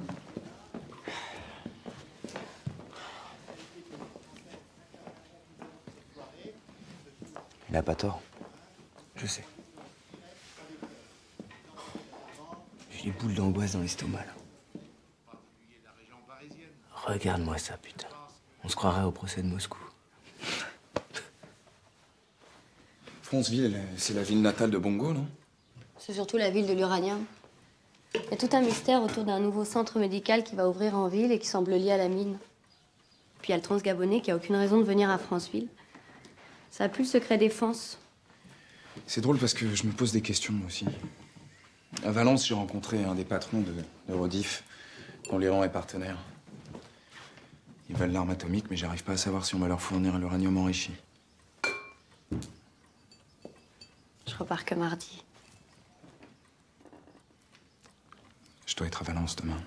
Il a pas tort. Je sais. J'ai des boules d'angoisse dans l'estomac, là. Regarde-moi ça, putain. On se croirait au procès de Moscou. Franceville, c'est la ville natale de Bongo, non? C'est surtout la ville de l'uranium. Il y a tout un mystère autour d'un nouveau centre médical qui va ouvrir en ville et qui semble lié à la mine. Puis il y a le Transgabonais qui a aucune raison de venir à Franceville. Ça a plus le secret défense. C'est drôle parce que je me pose des questions, moi aussi. À Valence, j'ai rencontré un des patrons de, de Rodif, dont l'Iran est partenaire. Ils veulent l'arme atomique, mais j'arrive pas à savoir si on va leur fournir l'uranium enrichi. Je repars que mardi. Je dois être à Valence demain.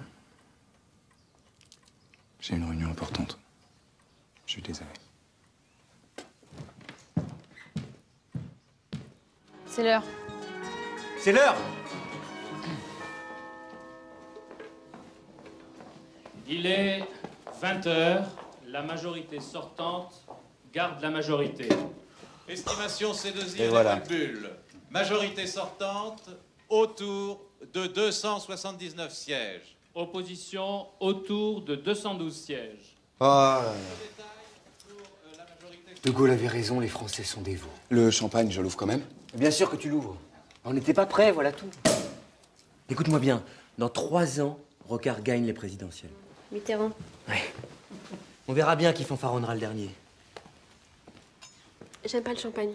J'ai une réunion importante. Je suis désolé. C'est l'heure. C'est l'heure! Il est vingt heures. La majorité sortante garde la majorité. Estimation C deux I Et voilà. bulle. Majorité sortante autour de deux cent soixante-dix-neuf sièges. Opposition autour de deux cent douze sièges. Oh là là. De Gaulle avait raison, les Français sont des veaux. Le champagne, je l'ouvre quand même? Bien sûr que tu l'ouvres. On n'était pas prêts, voilà tout. Écoute-moi bien, dans trois ans, Rocard gagne les présidentielles. Mitterrand. Ouais. On verra bien qui fanfaronnera le dernier. J'aime pas le champagne.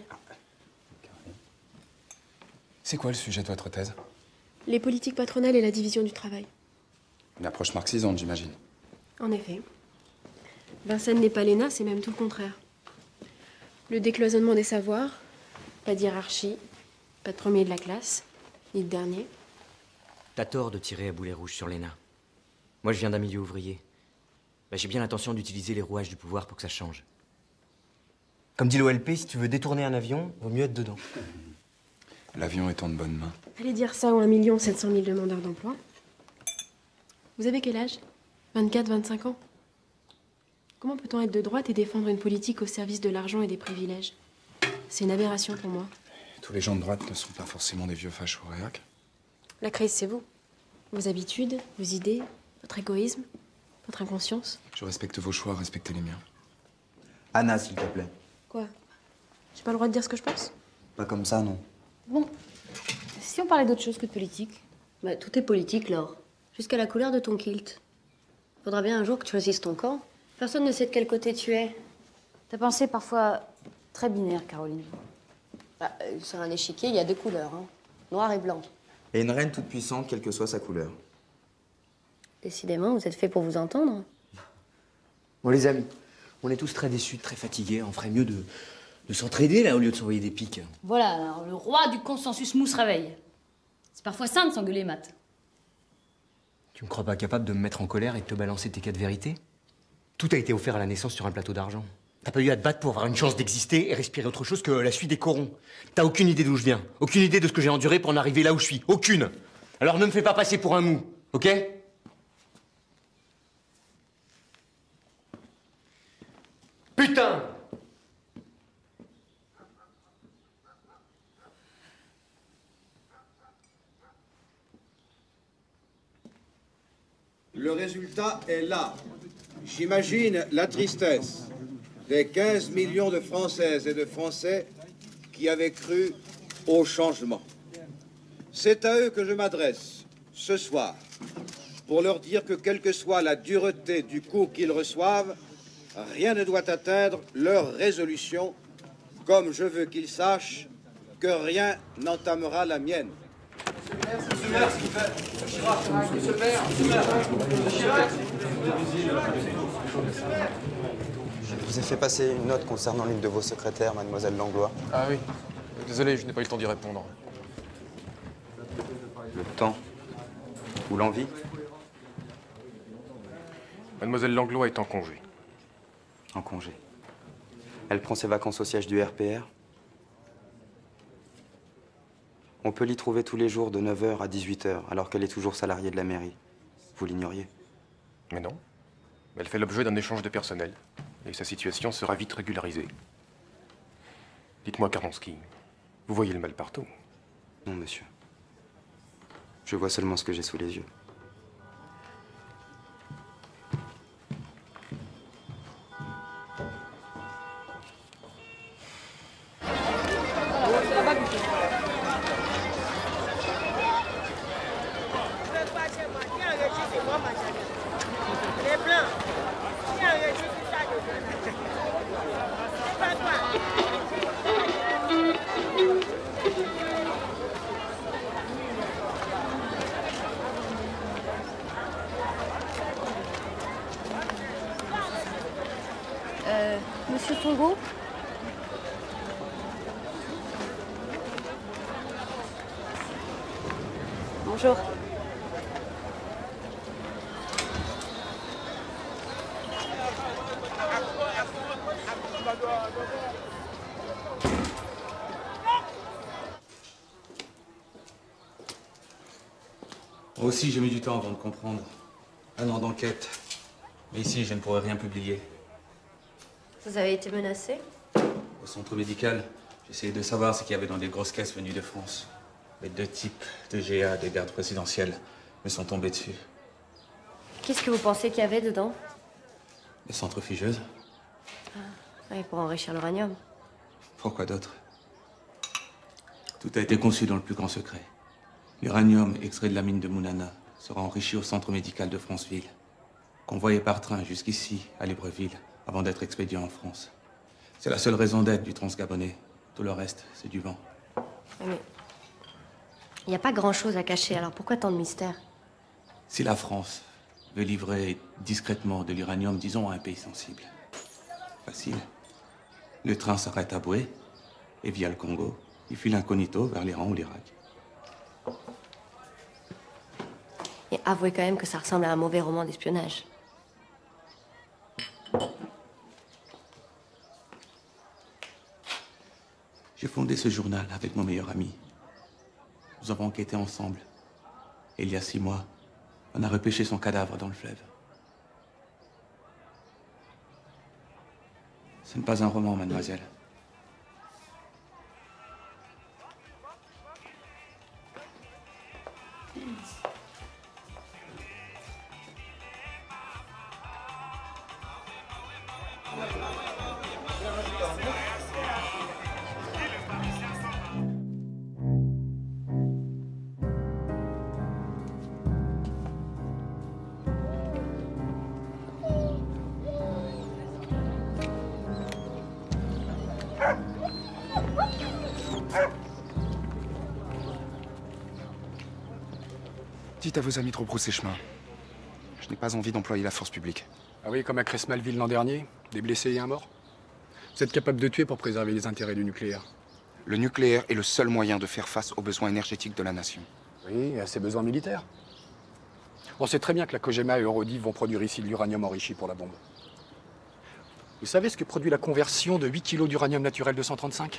C'est quoi le sujet de votre thèse? Les politiques patronales et la division du travail. Une approche marxisante, j'imagine. En effet. Vincennes n'est pas l'E N A, c'est même tout le contraire. Le décloisonnement des savoirs, pas de hiérarchie, pas de premier de la classe, ni de dernier. T'as tort de tirer à boulet rouge sur l'E N A. Moi, je viens d'un milieu ouvrier. Bah, j'ai bien l'intention d'utiliser les rouages du pouvoir pour que ça change. Comme dit l'O L P, si tu veux détourner un avion, vaut mieux être dedans. L'avion est en de bonnes mains. Allez dire ça aux un million sept cent mille demandeurs d'emploi. Vous avez quel âge? vingt-quatre, vingt-cinq ans? Comment peut-on être de droite et défendre une politique au service de l'argent et des privilèges? C'est une aberration pour moi. Tous les gens de droite ne sont pas forcément des vieux fachos réacs. La crise, c'est vous. Vos habitudes, vos idées, votre égoïsme, votre inconscience. Je respecte vos choix, respectez les miens. Anna, s'il te plaît. Quoi? J'ai pas le droit de dire ce que je pense? Pas comme ça, non. Bon, si on parlait d'autre chose que de politique? Bah, tout est politique, Laure. Jusqu'à la couleur de ton kilt. Faudra bien un jour que tu choisisses ton camp. Personne ne sait de quel côté tu es. Ta pensée parfois très binaire, Caroline. Bah, euh, sur un échiquier, il y a deux couleurs, hein. Noir et blanc. Et une reine toute puissante, quelle que soit sa couleur. Décidément, vous êtes fait pour vous entendre. Bon, les amis, on est tous très déçus, très fatigués. On ferait mieux de, de s'entraider, là, au lieu de s'envoyer des piques. Voilà, alors le roi du consensus mou se réveille. C'est parfois sain de s'engueuler, Matt. Tu me crois pas capable de me mettre en colère et de te balancer tes quatre vérités? Tout a été offert à la naissance sur un plateau d'argent. T'as pas eu à te battre pour avoir une chance d'exister et respirer autre chose que la suie des corons. T'as aucune idée d'où je viens, aucune idée de ce que j'ai enduré pour en arriver là où je suis. Aucune. Alors ne me fais pas passer pour un mou, ok? Putain! Le résultat est là. J'imagine la tristesse des quinze millions de Françaises et de Français qui avaient cru au changement. C'est à eux que je m'adresse ce soir pour leur dire que quelle que soit la dureté du coup qu'ils reçoivent, rien ne doit atteindre leur résolution, comme je veux qu'ils sachent que rien n'entamera la mienne. Monsieur le maire, ce qu'il fait. Monsieur le maire, monsieur le maire, monsieur Chirac. Je vous ai fait passer une note concernant l'une de vos secrétaires, mademoiselle Langlois. Ah oui. Désolé, je n'ai pas eu le temps d'y répondre. Le temps ou l'envie? Mademoiselle Langlois est en congé. En congé. Elle prend ses vacances au siège du R P R? On peut l'y trouver tous les jours de neuf heures à dix-huit heures, alors qu'elle est toujours salariée de la mairie. Vous l'ignoriez? Mais non. Elle fait l'objet d'un échange de personnel. Et sa situation sera vite régularisée. Dites-moi, Karnowski, vous voyez le mal partout? Non, monsieur. Je vois seulement ce que j'ai sous les yeux. Euh, Monsieur Tongo? Bonjour. Moi aussi, j'ai mis du temps avant de comprendre. Un an d'enquête. Mais ici, je ne pourrais rien publier. Vous avez été menacé? Au centre médical, j'essayais de savoir ce qu'il y avait dans les grosses caisses venues de France. Les deux types de G A des gardes présidentielles me sont tombés dessus. Qu'est-ce que vous pensez qu'il y avait dedans? Des centrifugeuses. Oui, pour enrichir l'uranium. Pourquoi d'autres? Tout a été conçu dans le plus grand secret. L'uranium extrait de la mine de Mounana sera enrichi au centre médical de Franceville, convoyé par train jusqu'ici, à Libreville, avant d'être expédié en France. C'est la seule raison d'être du transgabonais. Tout le reste, c'est du vent. Mais il n'y a pas grand-chose à cacher, alors pourquoi tant de mystère? Si la France veut livrer discrètement de l'uranium, disons, à un pays sensible, facile. Le train s'arrête à Boué, et via le Congo, il file incognito vers l'Iran ou l'Irak. Et avouez quand même que ça ressemble à un mauvais roman d'espionnage. J'ai fondé ce journal avec mon meilleur ami. Nous avons enquêté ensemble. Et il y a six mois, on a repêché son cadavre dans le fleuve. Ce n'est pas un roman, mademoiselle. Dites à vos amis de rebrousser chemin. Je n'ai pas envie d'employer la force publique. Ah oui, comme à Cresmalville l'an dernier, des blessés et un mort. Vous êtes capable de tuer pour préserver les intérêts du nucléaire. Le nucléaire est le seul moyen de faire face aux besoins énergétiques de la nation. Oui, et à ses besoins militaires. On sait très bien que la Cogema et Eurodiv vont produire ici de l'uranium enrichi pour la bombe. Vous savez ce que produit la conversion de huit kilos d'uranium naturel deux cent trente-cinq?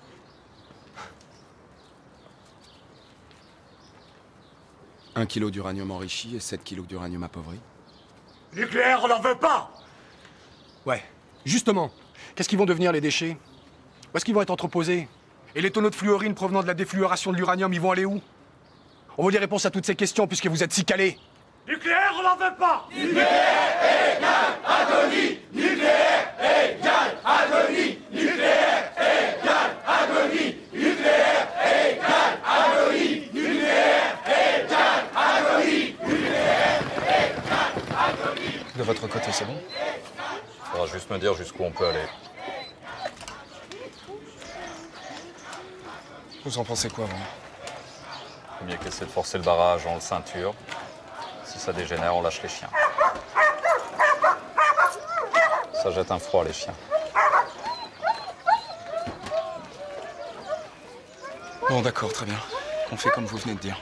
Un kilo d'uranium enrichi et sept kilos d'uranium appauvri. Nucléaire, on n'en veut pas! Ouais, justement. Qu'est-ce qu'ils vont devenir, les déchets? Où est-ce qu'ils vont être entreposés? Et les tonneaux de fluorine provenant de la défluoration de l'uranium, ils vont aller où? On veut des réponses à toutes ces questions puisque vous êtes si calés. Nucléaire, on n'en veut pas! Nucléaire égale agonie! Nucléaire égale agonie! Nucléaire égale agonie! Nucléaire égale agonie! Nucléaire égale agonie! Nucléaire égale agonie! De votre côté, c'est bon? Il faudra juste me dire jusqu'où on peut aller. Vous en pensez quoi, vous? Il vaut mieux qu'essayer de forcer le barrage, on le ceinture. Si ça dégénère, on lâche les chiens. Ça jette un froid, les chiens. Bon, d'accord, très bien. On fait comme vous venez de dire.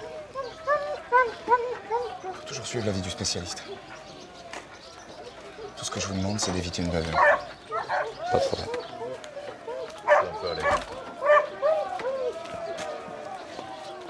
Faut toujours suivre l'avis du spécialiste. Tout ce que je vous demande, c'est d'éviter une bavure. Pas de problème. On peut aller.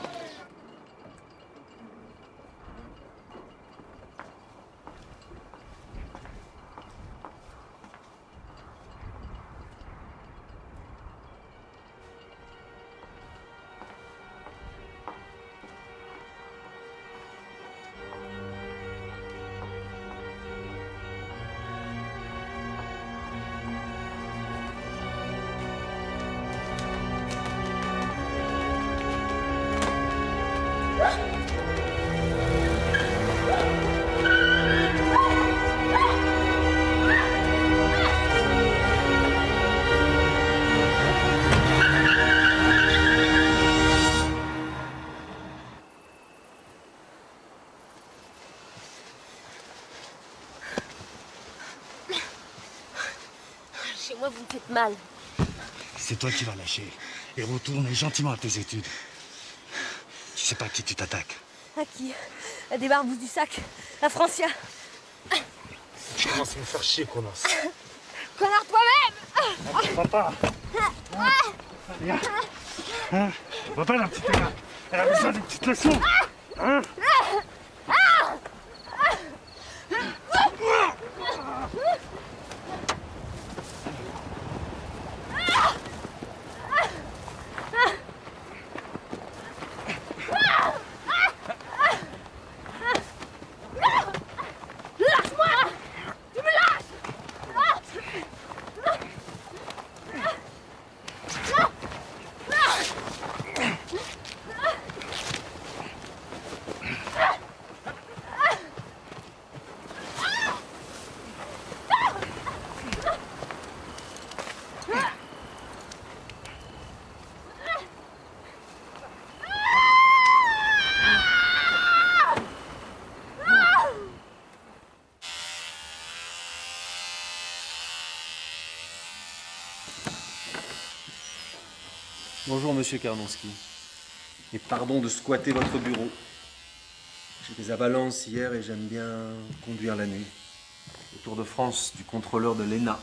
lâchez, moi vous me faites mal. C'est toi qui vas lâcher. Et retourne gentiment à tes études. Tu sais pas à qui tu t'attaques. À qui? À des barbouzes du sac. À Francia. Tu commences à me faire chier, Conas. Connard toi-même. Papa. Viens. Hein? Papa, la petite, elle a, elle a besoin d'une petite leçon. Hein? Bonjour, monsieur Karnonski. Et pardon de squatter votre bureau. J'étais à Valence hier et j'aime bien conduire la nuit. Le Tour de France du contrôleur de l'E N A.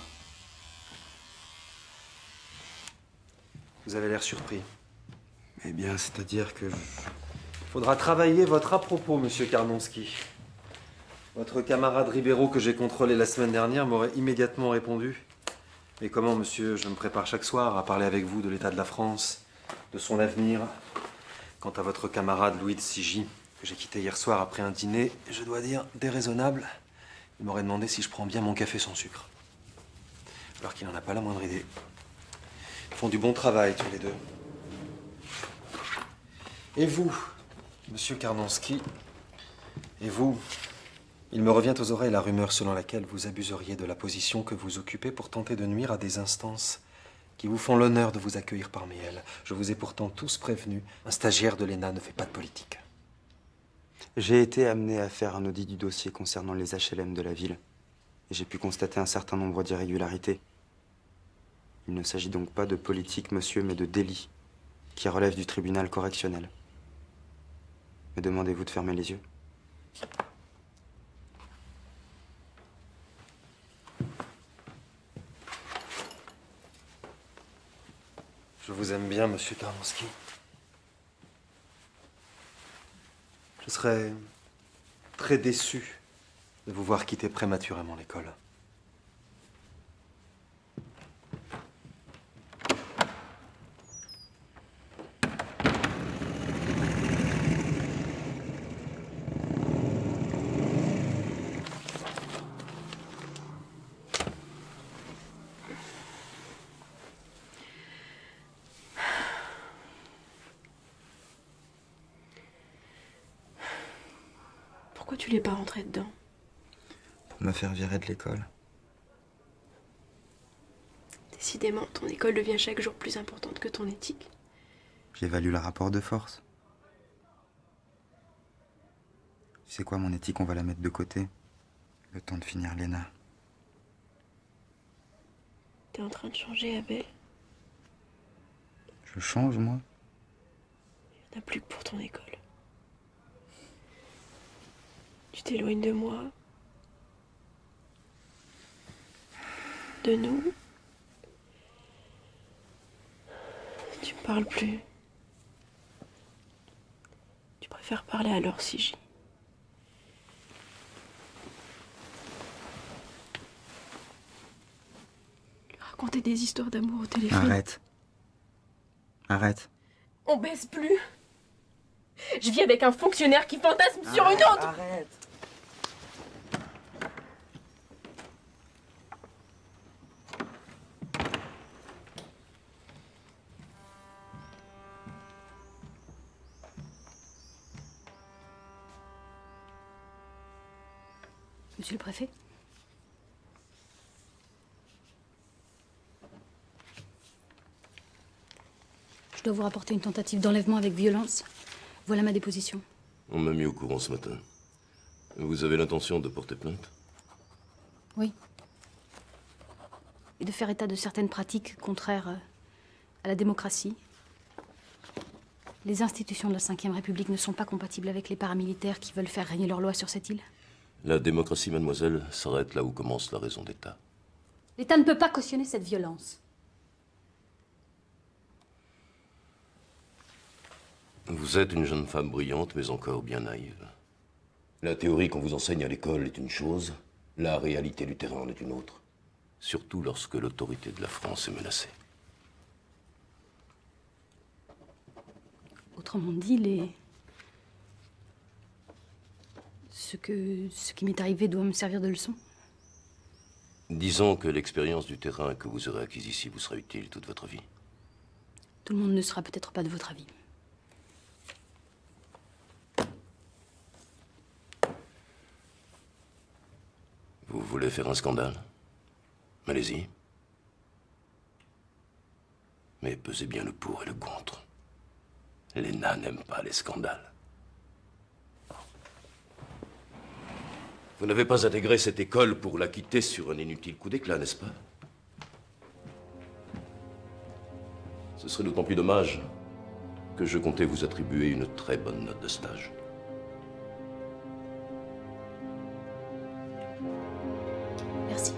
Vous avez l'air surpris. Eh bien, c'est-à-dire que... Il faudra travailler votre à propos, monsieur Karnonski. Votre camarade Ribeiro, que j'ai contrôlé la semaine dernière, m'aurait immédiatement répondu. Mais comment, monsieur, je me prépare chaque soir à parler avec vous de l'état de la France, de son avenir. Quant à votre camarade Louis de Sigy, que j'ai quitté hier soir après un dîner, je dois dire, déraisonnable, il m'aurait demandé si je prends bien mon café sans sucre. Alors qu'il n'en a pas la moindre idée. Ils font du bon travail, tous les deux. Et vous, monsieur Karnonski, et vous, il me revient aux oreilles la rumeur selon laquelle vous abuseriez de la position que vous occupez pour tenter de nuire à des instances qui vous font l'honneur de vous accueillir parmi elles. Je vous ai pourtant tous prévenus, un stagiaire de l'E N A ne fait pas de politique. J'ai été amené à faire un audit du dossier concernant les H L M de la ville. Et j'ai pu constater un certain nombre d'irrégularités. Il ne s'agit donc pas de politique, monsieur, mais de délit, qui relève du tribunal correctionnel. Me demandez-vous de fermer les yeux ? Je vous aime bien, monsieur Karnonski. Je serais très déçu de vous voir quitter prématurément l'école. Pourquoi tu l'es pas rentré dedans? Pour me faire virer de l'école. Décidément, ton école devient chaque jour plus importante que ton éthique. J'évalue le rapport de force. Tu sais quoi, mon éthique, on va la mettre de côté. Le temps de finir l'E N A. T'es en train de changer, Abel. Je change, moi. Il n'y en a plus que pour ton école. Tu t'éloignes de moi. De nous. Tu me parles plus. Tu préfères parler à Laure Sigy. Raconter des histoires d'amour au téléphone. Arrête. Arrête. On baisse plus. Je vis avec un fonctionnaire qui fantasme sur une autre. Arrête. Monsieur le préfet? Je dois vous rapporter une tentative d'enlèvement avec violence. Voilà ma déposition. On m'a mis au courant ce matin. Vous avez l'intention de porter plainte? Oui. et de faire état de certaines pratiques contraires à la démocratie. Les institutions de la cinquième République ne sont pas compatibles avec les paramilitaires qui veulent faire régner leur loi sur cette île. La démocratie, mademoiselle, s'arrête là où commence la raison d'État. L'État ne peut pas cautionner cette violence. Vous êtes une jeune femme brillante, mais encore bien naïve. La théorie qu'on vous enseigne à l'école est une chose, la réalité du terrain en est une autre. Surtout lorsque l'autorité de la France est menacée. Autrement dit, les... Ce que... Ce qui m'est arrivé doit me servir de leçon. Disons que l'expérience du terrain que vous aurez acquise ici vous sera utile toute votre vie. Tout le monde ne sera peut-être pas de votre avis. Vous voulez faire un scandale? Allez-y. Mais pesez bien le pour et le contre. Léna n'aime pas les scandales. Vous n'avez pas intégré cette école pour la quitter sur un inutile coup d'éclat, n'est-ce pas? Ce serait d'autant plus dommage que je comptais vous attribuer une très bonne note de stage. Merci.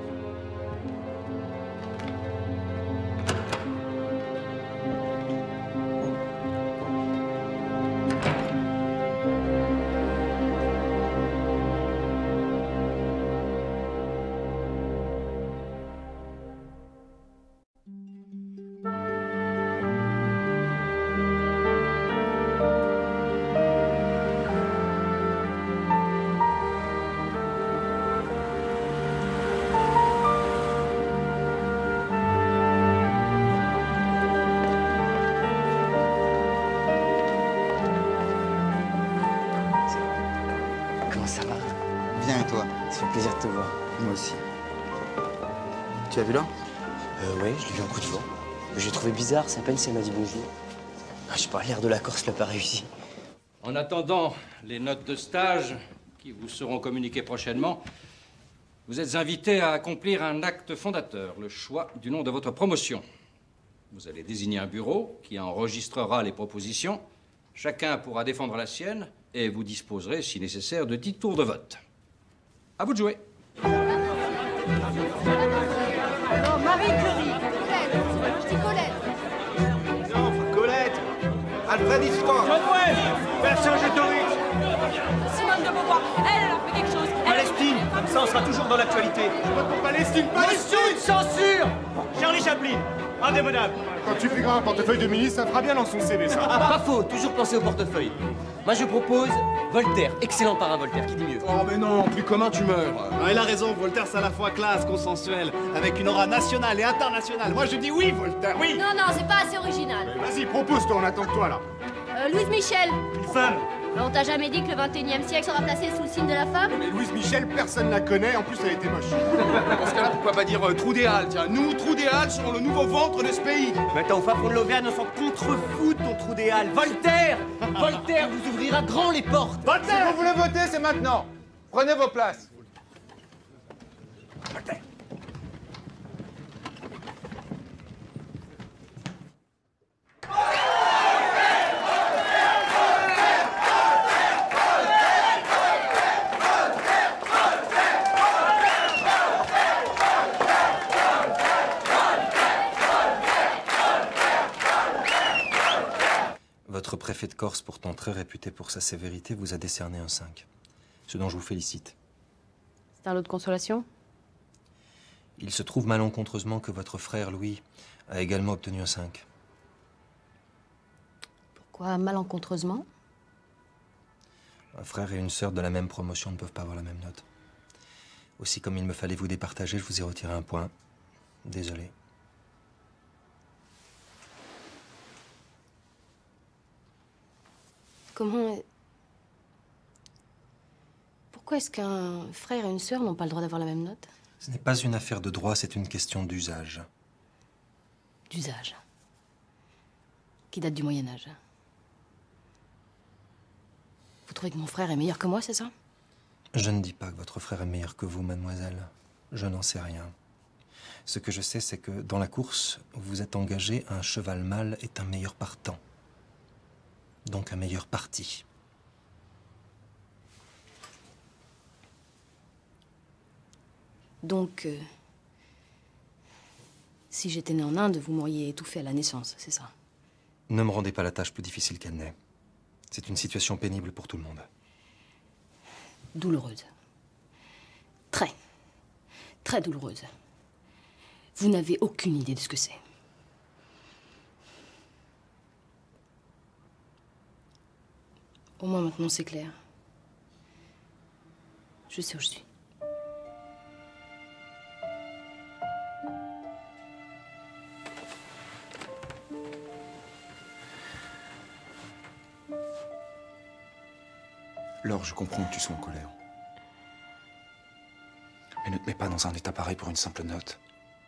Comment ça va? Bien et toi? Ça fait plaisir de te voir. Moi aussi. Tu as vu là? Euh, ouais, je l'ai vu un coup de vent. Mais j'ai trouvé bizarre, c'est à peine si elle m'a dit bonjour. Ah, j'ai pas l'air de la Corse l'a pas réussi. En attendant les notes de stage qui vous seront communiquées prochainement, vous êtes invité à accomplir un acte fondateur, le choix du nom de votre promotion. Vous allez désigner un bureau qui enregistrera les propositions. Chacun pourra défendre la sienne et vous disposerez, si nécessaire, de dix tours de vote. À vous de jouer. Alors, Marie Curie. Colette. Je dis Colette. Non, Colette. Alfred Hitchcock. John Wells. Vercingétorix. Simone de Beauvoir. Elle, elle a fait quelque chose. Elle... Palestine. Ça, on sera toujours dans l'actualité. Je vote pour Palestine. Palestine. Censure. Charlie Chaplin. Indémodable. Quand tu prendras un portefeuille de ministre, ça fera bien dans son C V, ça. Pas faux, toujours penser au portefeuille. Moi, je propose Voltaire. Excellent parrain, Voltaire. Qui dit mieux? Oh, mais non, plus commun, tu meurs. Ah, il a raison, Voltaire, c'est à la fois classe, consensuel, avec une aura nationale et internationale. Moi, je dis oui, Voltaire, oui. Non, non, c'est pas assez original. Vas-y, propose-toi, on attend que toi, là. Euh, Louise Michel. Une femme. Bah, on t'a jamais dit que le vingt et unième siècle sera placé sous le signe de la femme? Mais Louise Michel, personne la connaît, en plus, elle était moche. Dans ce cas-là, pourquoi pas dire euh, trou des Halles, tiens. Nous, trou des Halles, serons le nouveau ventre de ce pays. Mais attends, au fin fond de l'Auvergne, on s'en contrefout de ton trou des Halles. Voltaire. Voltaire vous ouvrira grand les portes. Voltaire. Si vous voulez voter, c'est maintenant. Prenez vos places. Voltaire. Votre préfet de Corse, pourtant très réputé pour sa sévérité, vous a décerné un cinq. Ce dont je vous félicite. C'est un lot de consolation? Il se trouve malencontreusement que votre frère Louis a également obtenu un cinq. Pourquoi malencontreusement? Un frère et une sœur de la même promotion ne peuvent pas avoir la même note. Aussi, comme il me fallait vous départager, je vous ai retiré un point. Désolé. Comment... Pourquoi est-ce qu'un frère et une sœur n'ont pas le droit d'avoir la même note? Ce n'est pas une affaire de droit, c'est une question d'usage. D'usage. Qui date du Moyen-Âge. Vous trouvez que mon frère est meilleur que moi, c'est ça? Je ne dis pas que votre frère est meilleur que vous, mademoiselle. Je n'en sais rien. Ce que je sais, c'est que dans la course, vous êtes engagé, un cheval mâle est un meilleur partant. Donc un meilleur parti. Donc, euh, si j'étais née en Inde, vous m'auriez étouffé à la naissance, c'est ça? Ne me rendez pas la tâche plus difficile qu'elle n'est. C'est une situation pénible pour tout le monde. Douloureuse. Très, très douloureuse. Vous n'avez aucune idée de ce que c'est. Au moins maintenant c'est clair. Je sais où je suis. Laure, je comprends que tu sois en colère. Mais ne te mets pas dans un état pareil pour une simple note.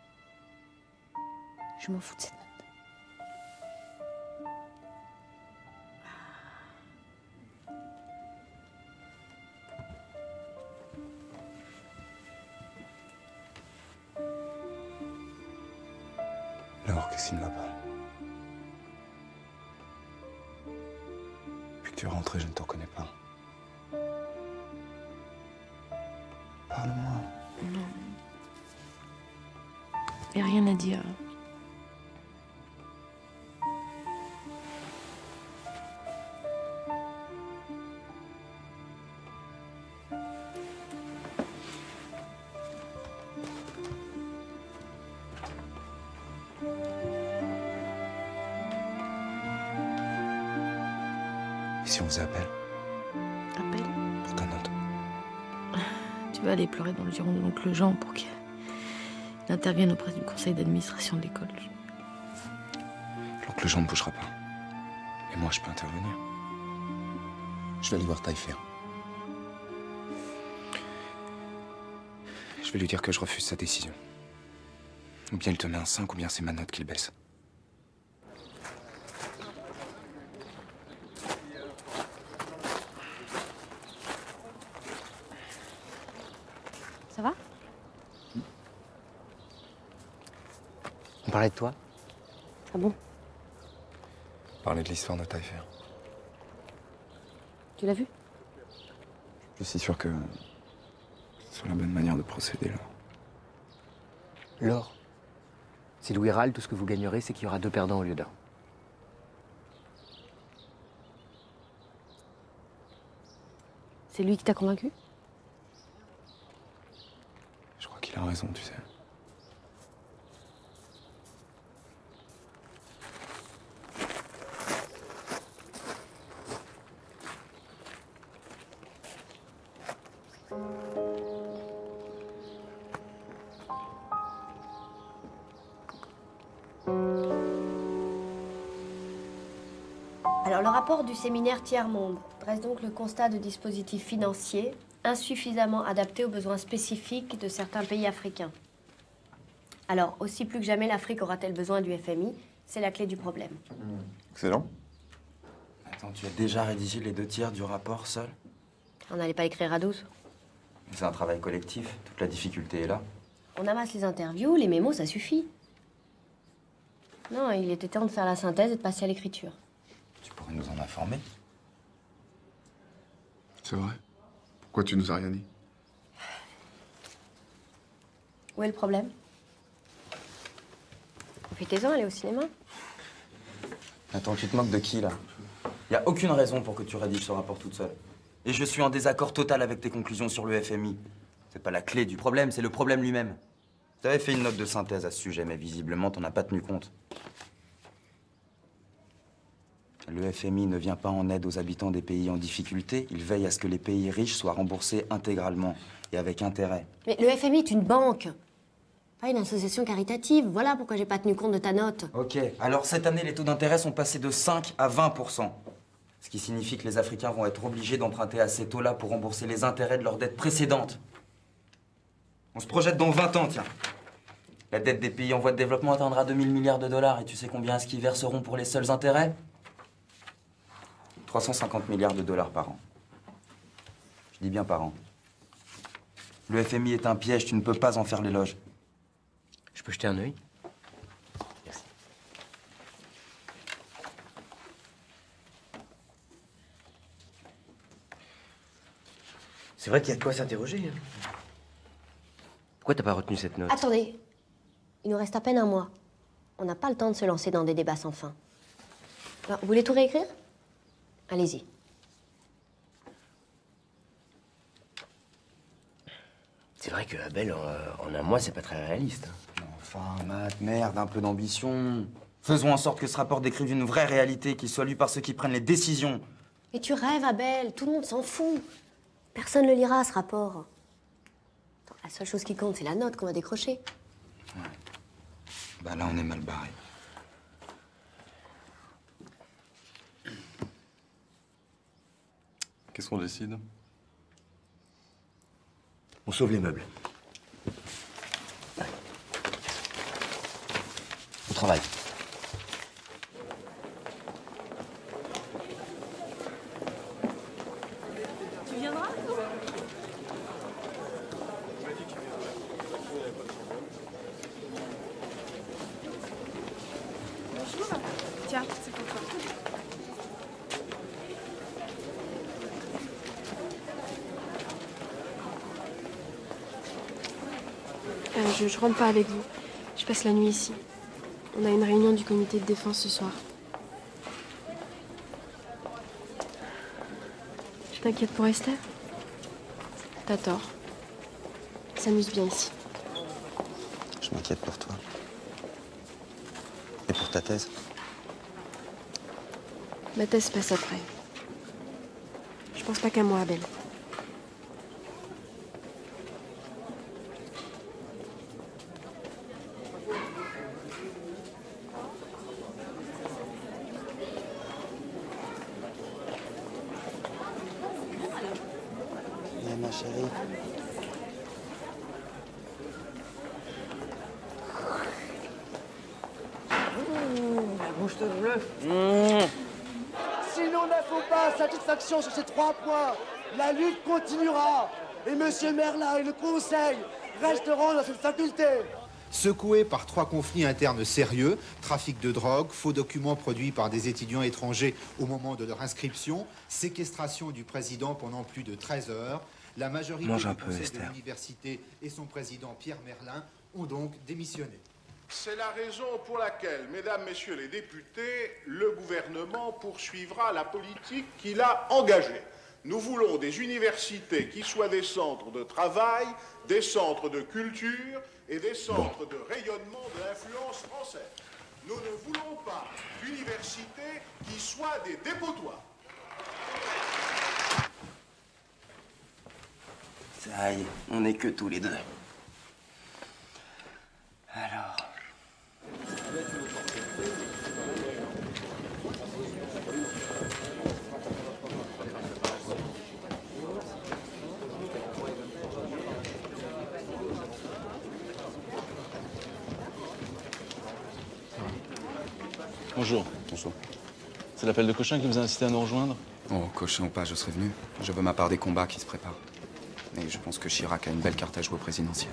Je m'en fous de cette note. Laure, qu'est-ce qui ne va pas? Depuis que tu es rentrée, je ne te reconnais pas. Parle-moi. Non. Y a rien à dire. Et si on faisait appel? Appel? Pour ta note. Tu vas aller pleurer dans le giron de l'oncle Jean pour qu'il intervienne auprès du conseil d'administration de l'école. L'oncle Jean ne bougera pas. Et moi, je peux intervenir. Je vais aller voir Taillefer. Je vais lui dire que je refuse sa décision. Ou bien il te met un cinq, ou bien c'est ma note qu'il baisse. Ça va? On parlait de toi? Ah bon? Parler de l'histoire de Taillefer. Tu l'as vu? Je suis sûr que c'est la bonne manière de procéder, là. Laure, si Louis râle, tout ce que vous gagnerez, c'est qu'il y aura deux perdants au lieu d'un. C'est lui qui t'a convaincu? Je crois qu'il a raison, tu sais. Alors, le rapport du séminaire Tiers-Monde dresse donc le constat de dispositifs financiers insuffisamment adaptés aux besoins spécifiques de certains pays africains. Alors, aussi plus que jamais, l'Afrique aura-t-elle besoin du F M I? C'est la clé du problème. Excellent. Attends, tu as déjà rédigé les deux tiers du rapport seul? On n'allait pas écrire à douze. C'est un travail collectif. Toute la difficulté est là. On amasse les interviews, les mémos, ça suffit. Non, il était temps de faire la synthèse et de passer à l'écriture. Tu pourrais nous en informer? C'est vrai? Pourquoi tu nous as rien dit? Où est le problème? Profitez-en, allez au cinéma. Attends, tu te moques de qui, là? Y a aucune raison pour que tu rédiges ce rapport toute seule. Et je suis en désaccord total avec tes conclusions sur le F M I. C'est pas la clé du problème, c'est le problème lui-même. T'avais fait une note de synthèse à ce sujet, mais visiblement, t'en as pas tenu compte. Le F M I ne vient pas en aide aux habitants des pays en difficulté. Il veille à ce que les pays riches soient remboursés intégralement et avec intérêt. Mais le F M I est une banque, pas une association caritative. Voilà pourquoi j'ai pas tenu compte de ta note. Ok, alors cette année, les taux d'intérêt sont passés de cinq à vingt pour cent. Ce qui signifie que les Africains vont être obligés d'emprunter à ces taux-là pour rembourser les intérêts de leurs dettes précédentes. On se projette dans vingt ans, tiens. La dette des pays en voie de développement atteindra deux mille milliards de dollars. Et tu sais combien est-ce qu'ils verseront pour les seuls intérêts? trois cent cinquante milliards de dollars par an. Je dis bien par an. Le F M I est un piège, tu ne peux pas en faire l'éloge. peux jeter un œil? Merci. C'est vrai qu'il y a de quoi s'interroger. Hein. Pourquoi t'as pas retenu cette note? Attendez. Il nous reste à peine un mois. On n'a pas le temps de se lancer dans des débats sans fin. Alors, vous voulez tout réécrire? Allez-y. C'est vrai que Abel, en, en un mois, c'est pas très réaliste. Hein. Enfin, Matt, merde, un peu d'ambition. Faisons en sorte que ce rapport décrive une vraie réalité, qu'il soit lu par ceux qui prennent les décisions. Mais tu rêves, Abel. Tout le monde s'en fout. Personne ne le lira, ce rapport. Attends, la seule chose qui compte, c'est la note qu'on va décrocher. Ouais. Bah là, on est mal barré. Qu'est-ce qu'on décide? On sauve les meubles. Allez. Au travail. Tu viendras? Bonjour. Tiens, c'est pour toi. Euh, je, je rentre pas avec vous. Je passe la nuit ici. On a une réunion du comité de défense ce soir. Je t'inquiète pour Esther? T'as tort. Elle s'amuse bien ici. Je m'inquiète pour toi. Et pour ta thèse? Ma thèse passe après. Je pense pas qu'à moi, Abel. Viens, ma chérie. La bouche de bleu. Si nous n'avons pas satisfaction sur ces trois points, la lutte continuera. Et Monsieur Merlin et le Conseil resteront dans cette faculté. Secoué par trois conflits internes sérieux, trafic de drogue, faux documents produits par des étudiants étrangers au moment de leur inscription, séquestration du président pendant plus de treize heures, la majorité Mange un du peu, conseil Esther. de l'université et son président Pierre Merlin ont donc démissionné. C'est la raison pour laquelle, mesdames, messieurs les députés, le gouvernement poursuivra la politique qu'il a engagée. Nous voulons des universités qui soient des centres de travail, des centres de culture et des centres de rayonnement de l'influence française. Nous ne voulons pas d'universités qui soient des dépotoirs. Ça y est, on n'est que tous les deux. Alors... Bonjour. Bonjour. C'est l'appel de Cochin qui vous a incité à nous rejoindre? Oh, Cochin ou pas, je serais venu. Je veux ma part des combats qui se préparent. Et je pense que Chirac a une belle carte à jouer au présidentiel.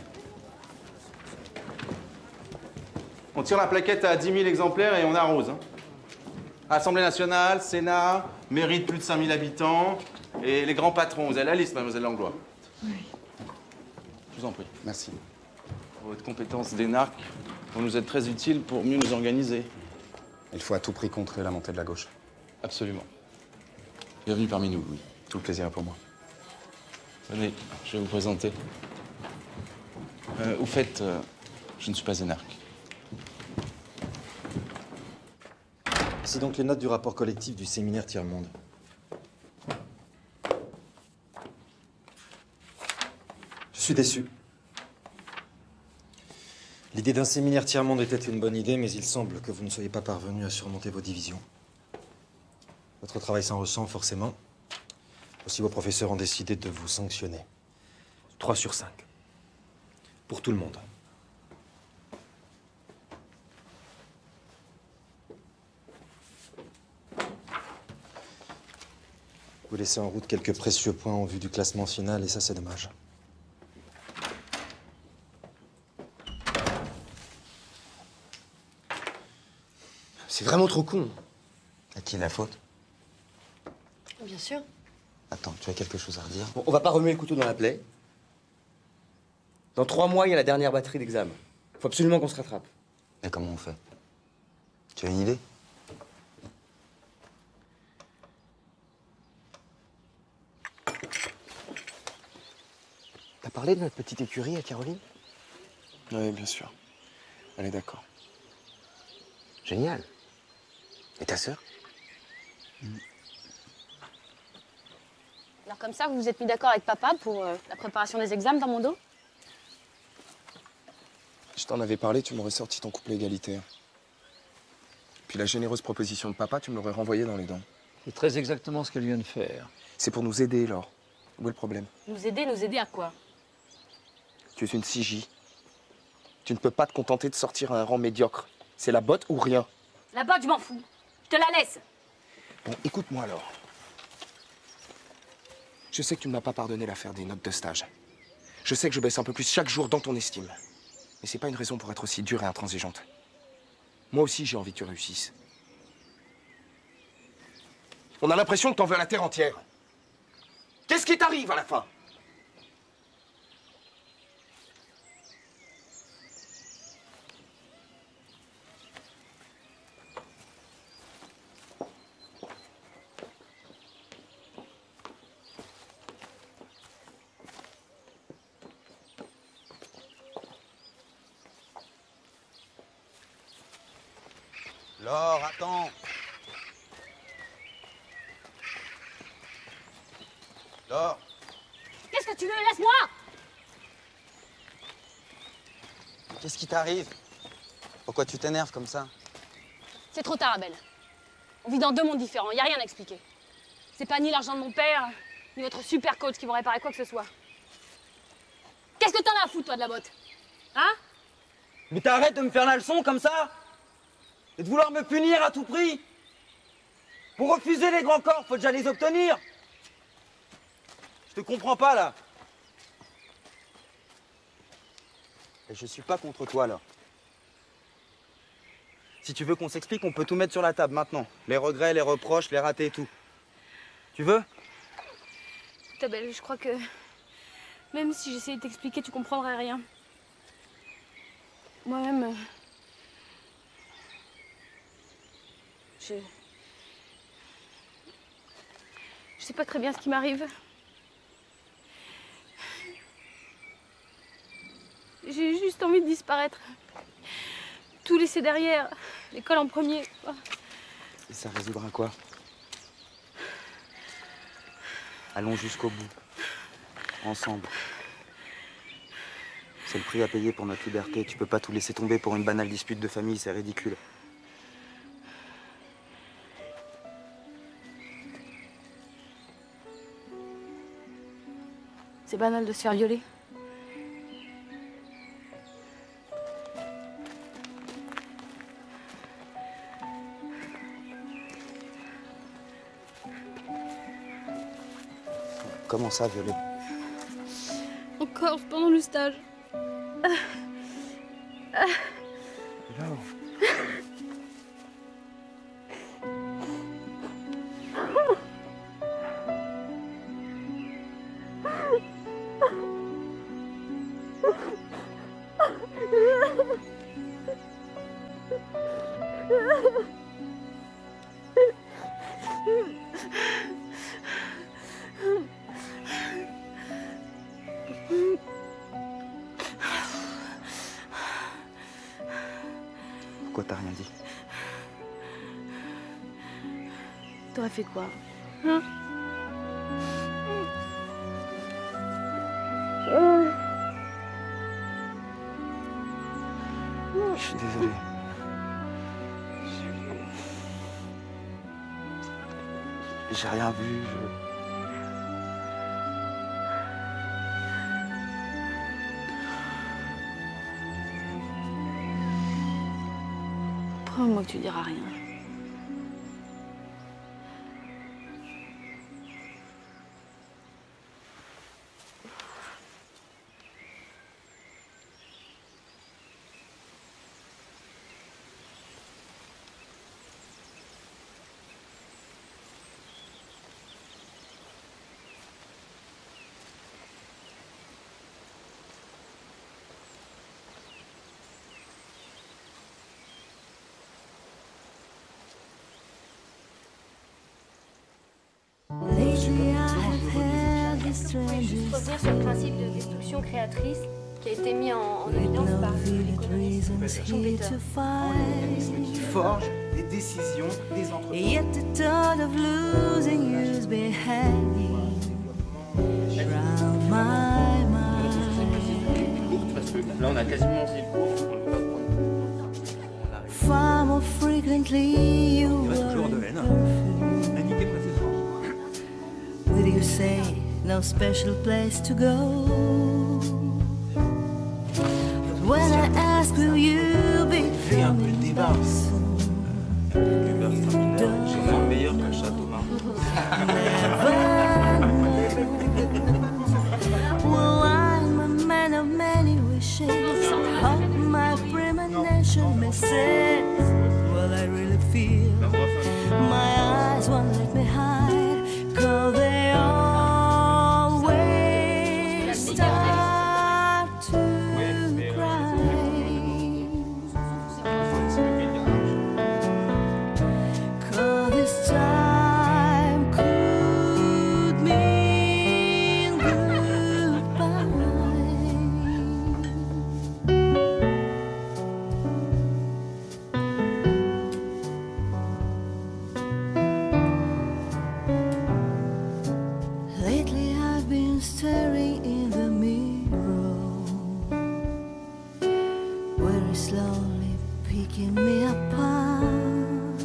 On tire la plaquette à dix mille exemplaires et on arrose. Hein. Assemblée nationale, Sénat, mairie de plus de cinq mille habitants et les grands patrons. Vous avez la liste, mademoiselle Langlois? Oui. Je vous en prie. Merci. Votre compétence d'énarque vont nous être très utile pour mieux nous organiser. Il faut à tout prix contrer la montée de la gauche. Absolument. Bienvenue parmi nous, Louis. Tout le plaisir est pour moi. Venez, je vais vous présenter. Euh, au fait, euh, je ne suis pas énarque. Voici donc les notes du rapport collectif du séminaire Tiers-Monde. Je suis déçu. L'idée d'un séminaire Tiers-Monde était une bonne idée, mais il semble que vous ne soyez pas parvenu à surmonter vos divisions. Votre travail s'en ressent forcément. Aussi, vos professeurs ont décidé de vous sanctionner. trois sur cinq. Pour tout le monde. Vous laissez en route quelques précieux points en vue du classement final, et ça, c'est dommage. C'est vraiment trop con. À qui la faute? Bien sûr. Attends, tu as quelque chose à redire? Bon, on va pas remuer le couteau dans la plaie. Dans trois mois, il y a la dernière batterie d'examen. Faut absolument qu'on se rattrape. Et comment on fait? Tu as une idée? T'as parlé de notre petite écurie à Caroline? Oui, bien sûr. Elle est d'accord. Génial. Et ta sœur? Alors comme ça, vous vous êtes mis d'accord avec papa pour euh, la préparation des examens dans mon dos? Je t'en avais parlé, tu m'aurais sorti ton couplet égalitaire. Puis la généreuse proposition de papa, tu me l'aurais renvoyé dans les dents. C'est très exactement ce qu'elle vient de faire. C'est pour nous aider, Laure. Où est le problème? Nous aider, nous aider à quoi? Tu es une C J. Tu ne peux pas te contenter de sortir à un rang médiocre. C'est la botte ou rien. La botte, je m'en fous. Je te la laisse. Bon, écoute-moi alors. Je sais que tu ne m'as pas pardonné l'affaire des notes de stage. Je sais que je baisse un peu plus chaque jour dans ton estime. Mais c'est pas une raison pour être aussi dure et intransigeante. Moi aussi, j'ai envie que tu réussisses. On a l'impression que t'en veux à la terre entière. Qu'est-ce qui t'arrive à la fin? Laure, attends. Laure. Qu'est-ce que tu veux? Laisse-moi! Qu'est-ce qui t'arrive? Pourquoi tu t'énerves comme ça? C'est trop tard, Abel. On vit dans deux mondes différents, y a rien à expliquer. C'est pas ni l'argent de mon père, ni votre super coach qui vont réparer quoi que ce soit. Qu'est-ce que t'en as à foutre, toi, de la botte? Hein? Mais t'arrêtes de me faire la leçon comme ça? Et de vouloir me punir à tout prix? Pour refuser les grands corps, faut déjà les obtenir. Je te comprends pas, là. Et je suis pas contre toi, là. Si tu veux qu'on s'explique, on peut tout mettre sur la table maintenant. Les regrets, les reproches, les ratés et tout. Tu veux? Abel, je crois que même si j'essayais de t'expliquer, tu comprendrais rien. Moi-même, euh, je... je sais pas très bien ce qui m'arrive. J'ai juste envie de disparaître. Tout laisser derrière, l'école en premier. Et ça résoudra quoi? Allons jusqu'au bout. Ensemble. C'est le prix à payer pour notre liberté. Tu peux pas tout laisser tomber pour une banale dispute de famille, c'est ridicule. C'est banal de se faire violer. Comment ça, violer? Encore pendant le stage. Non. Pourquoi t'as rien dit? T'aurais fait quoi? Hein? Je suis désolé. J'ai rien vu, je... Promets-moi que tu diras rien. revenir sur le principe de destruction créatrice qui a été mis en, en évidence par l'économiste Schumpeter. Qui forge les décisions des entreprises. Yet the thought of losing you's been hanging round my mind. Parce que là, on a quasiment fait le cours. Far more frequently you Il reste toujours de laine. Indiqué précisément. Will you say no special place to go? But when I ask, will you be J'ai un peu le débat. C'est moins meilleur que le château marron. Well, I'm a man of many wishes. Hope my premonition may say, well, I really feel my eyes won't let me hide, 'cause they always start to cry. 'Cause this time could mean goodbye. Lately I've been staring in the mirror, very slowly picking me apart.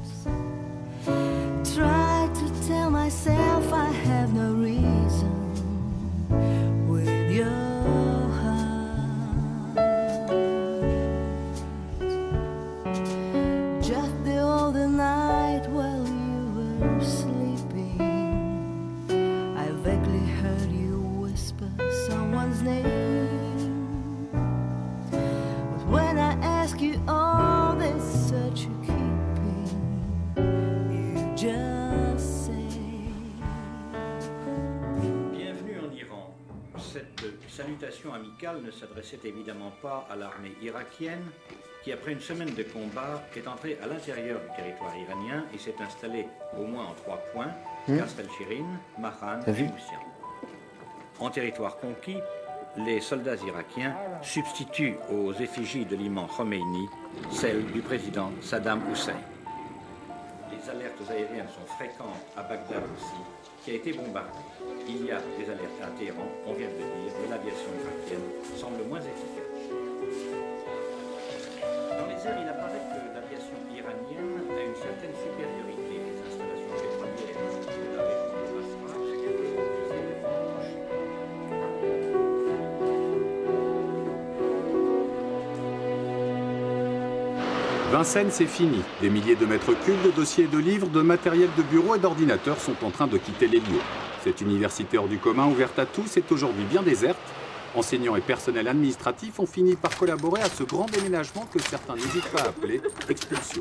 Try to tell myself I have no reason with your heart. Just the other night while you were sleeping, I vaguely heard you whisper someone's name. But when I ask you all this search you're keeping, you just say. Bienvenue en Iran. Cette salutation amicale ne s'adressait évidemment pas à l'armée irakienne qui, après une semaine de combat, est entrée à l'intérieur du territoire iranien et s'est installée au moins en trois points, Hmm. Kasr el-Shirin, Mahan T'as et vu Moussian. En territoire conquis, les soldats irakiens substituent aux effigies de l'imam Khomeini celles du président Saddam Hussein. Les alertes aériennes sont fréquentes à Bagdad aussi, qui a été bombardée. Il y a des alertes à Téhéran, on vient de le dire, et l'aviation irakienne semble moins efficace. Dans les airs, il apparaît que l'aviation iranienne a une certaine supériorité. Les installations pétrolières de la région de Basra, c'est quelque chose de proche. Vincennes, c'est fini. Des milliers de mètres cubes de dossiers, de livres, de matériel de bureau et d'ordinateurs sont en train de quitter les lieux. Cette université hors du commun, ouverte à tous, est aujourd'hui bien déserte. Enseignants et personnel administratif ont fini par collaborer à ce grand déménagement que certains n'hésitent pas à appeler expulsion.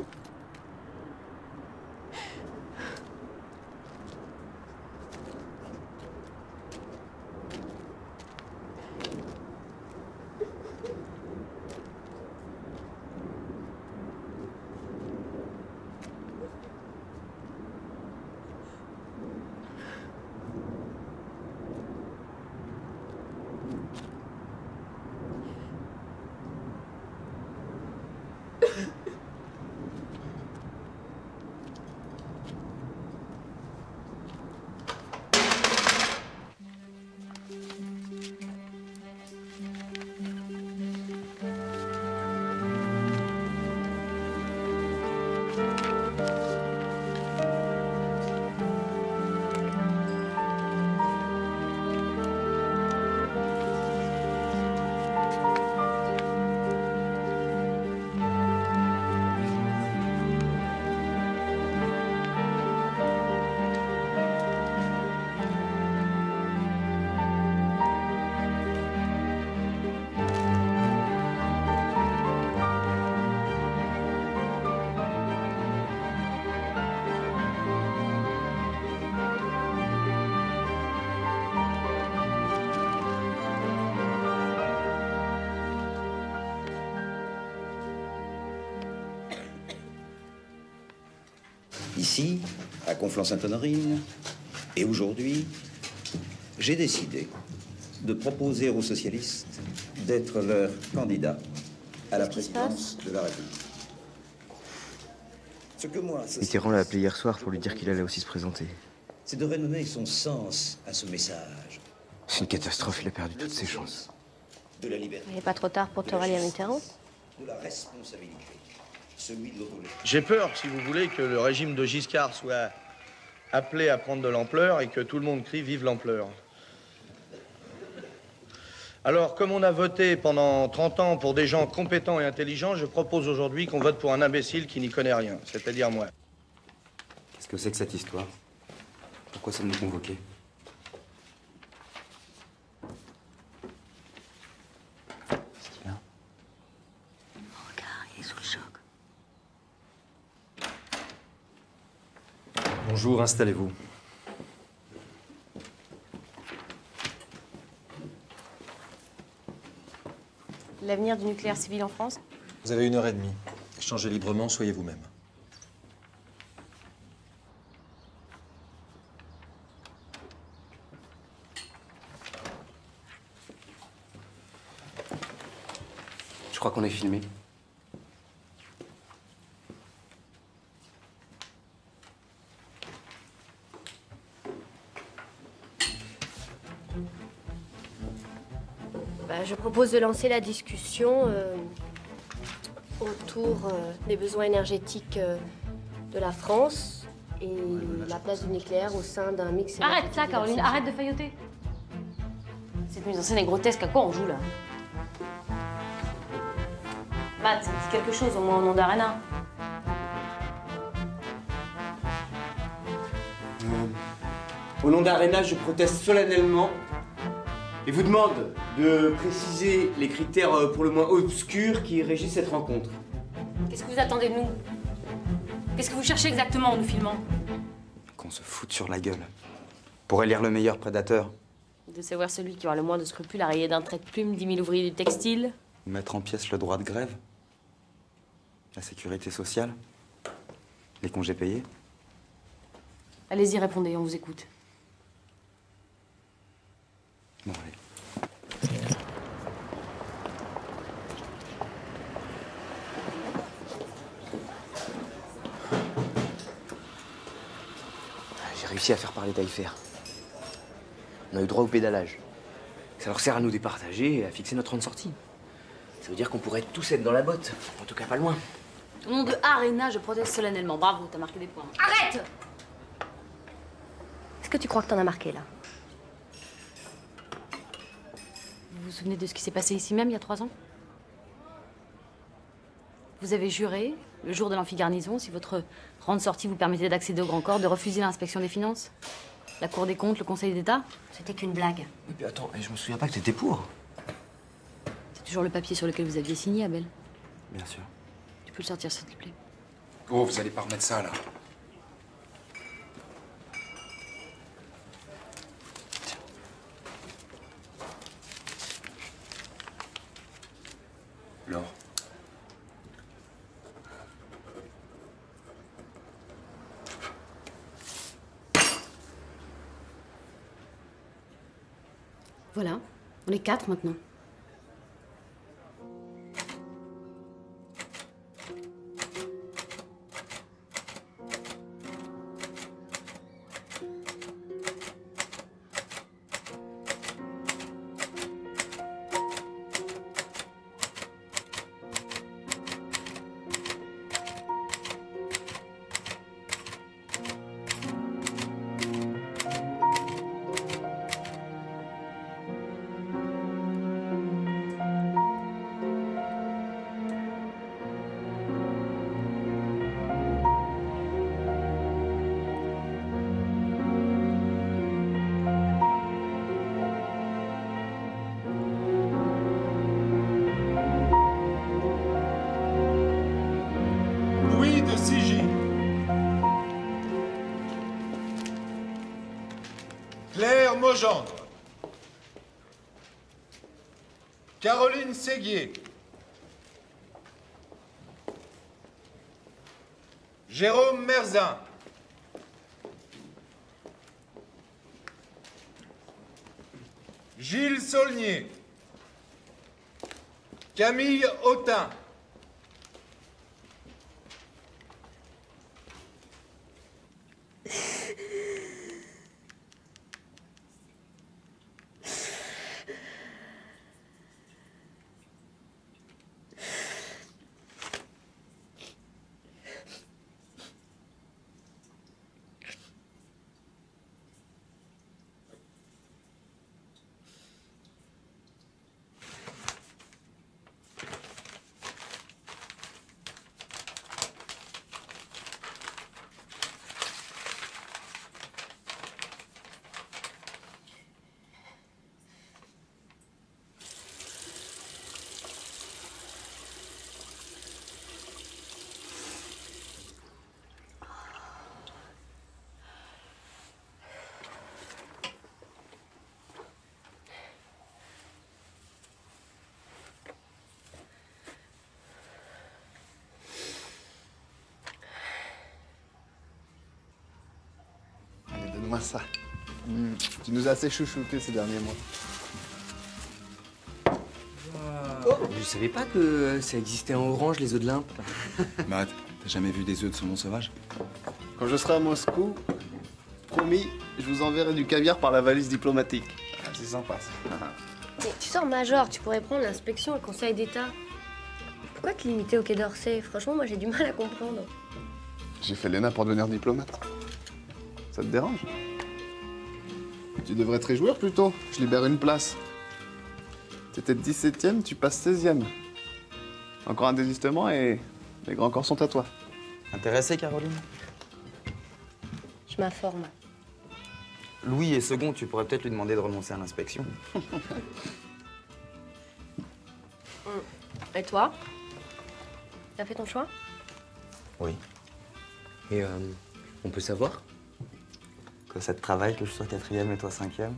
Ici, à Conflans-Sainte-Honorine, et aujourd'hui, j'ai décidé de proposer aux socialistes d'être leur candidat à la présidence de la République. Ce que moi, Mitterrand l'a appelé hier soir pour lui dire qu'il allait aussi se présenter. c'est de redonner son sens à ce message. C'est une catastrophe, il a perdu toutes ses chances. De la liberté, Il n'est pas trop tard pour te rallier à Mitterrand. de la responsabilité, celui de l'autorité. J'ai peur, si vous voulez, que le régime de Giscard soit appelé à prendre de l'ampleur et que tout le monde crie « Vive l'ampleur ». Alors, comme on a voté pendant trente ans pour des gens compétents et intelligents, je propose aujourd'hui qu'on vote pour un imbécile qui n'y connaît rien, c'est-à-dire moi. Qu'est-ce que c'est que cette histoire? Pourquoi ça nous convoquer? Il est sous le choc. Bonjour, installez-vous. L'avenir du nucléaire civil en France? Vous avez une heure et demie. Échangez librement, soyez vous-même. Je crois qu'on est filmé. Bah, je propose de lancer la discussion euh, autour euh, des besoins énergétiques euh, de la France et la place du nucléaire au sein d'un mix Arrête énergétique ça, Caroline, diversifié. arrête de failloter. Cette mise en scène est grotesque, à quoi on joue là? Matt, ça me dit quelque chose au moins au nom d'Arena. Au nom d'Arena, je proteste solennellement et vous demande de préciser les critères pour le moins obscurs qui régissent cette rencontre. Qu'est-ce que vous attendez de nous? Qu'est-ce que vous cherchez exactement en nous filmant? Qu'on se foute sur la gueule. Pour élire le meilleur prédateur. De savoir celui qui aura le moins de scrupules à rayer d'un trait de plume dix mille ouvriers du textile. Mettre en pièces le droit de grève. La sécurité sociale. Les congés payés. Allez-y, répondez, on vous écoute. Bon, allez. J'ai réussi à faire parler Taillefer. On a eu droit au pédalage. Ça leur sert à nous départager et à fixer notre rang de sortie. Ça veut dire qu'on pourrait tous être dans la botte. En tout cas, pas loin. Au nom de Arena, je proteste solennellement. Bravo, t'as marqué des points. Arrête! Est-ce que tu crois que t'en as marqué, là? Vous vous souvenez de ce qui s'est passé ici même, il y a trois ans? Vous avez juré, le jour de l'amphigarnison, si votre rang de sortie vous permettait d'accéder au Grand Corps, de refuser l'inspection des finances? La Cour des comptes, le Conseil d'État? C'était qu'une blague. Oui, mais attends, je me souviens pas que t'étais pour. C'est toujours le papier sur lequel vous aviez signé, Abel. Bien sûr. Tu peux le sortir, s'il te plaît. Oh, vous allez pas remettre ça, là. Laure. Voilà, on est quatre maintenant. Louis de Sigy. Claire Mogendre. Caroline Séguier. Jérôme Merzin. Gilles Saulnier. Camille Autain. Donne-moi ça. Mmh. Tu nous as assez chouchoutés ces derniers mois. Oh, je savais pas que ça existait en orange, les œufs de limpe. Bah, t'as jamais vu des œufs de saumon sauvage? Quand je serai à Moscou, promis, je vous enverrai du caviar par la valise diplomatique. Ah, c'est sympa ça. Mais tu sors major, tu pourrais prendre l'inspection au Conseil d'État. Pourquoi te limiter au Quai d'Orsay? Franchement, moi j'ai du mal à comprendre. J'ai fait l'E N A pour devenir diplomate. Ça te dérange? Tu devrais te réjouir plutôt. Je libère une place. T'étais dix-septième, tu passes seizième. Encore un désistement et les grands corps sont à toi. Intéressée, Caroline? Je m'informe. Louis est second, tu pourrais peut-être lui demander de renoncer à l'inspection. Et toi? T'as fait ton choix? Oui. Et euh, on peut savoir? Que ça te travaille que je sois quatrième et toi cinquième?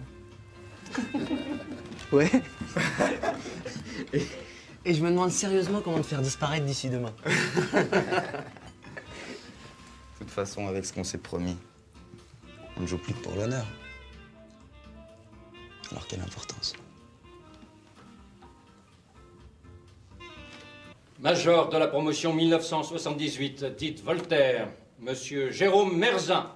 Ouais. et, et je me demande sérieusement comment te faire disparaître d'ici demain. De toute façon, avec ce qu'on s'est promis, on ne joue plus que pour l'honneur. Alors quelle importance? Major de la promotion mille neuf cent soixante-dix-huit, dite Voltaire, Monsieur Jérôme Merzin.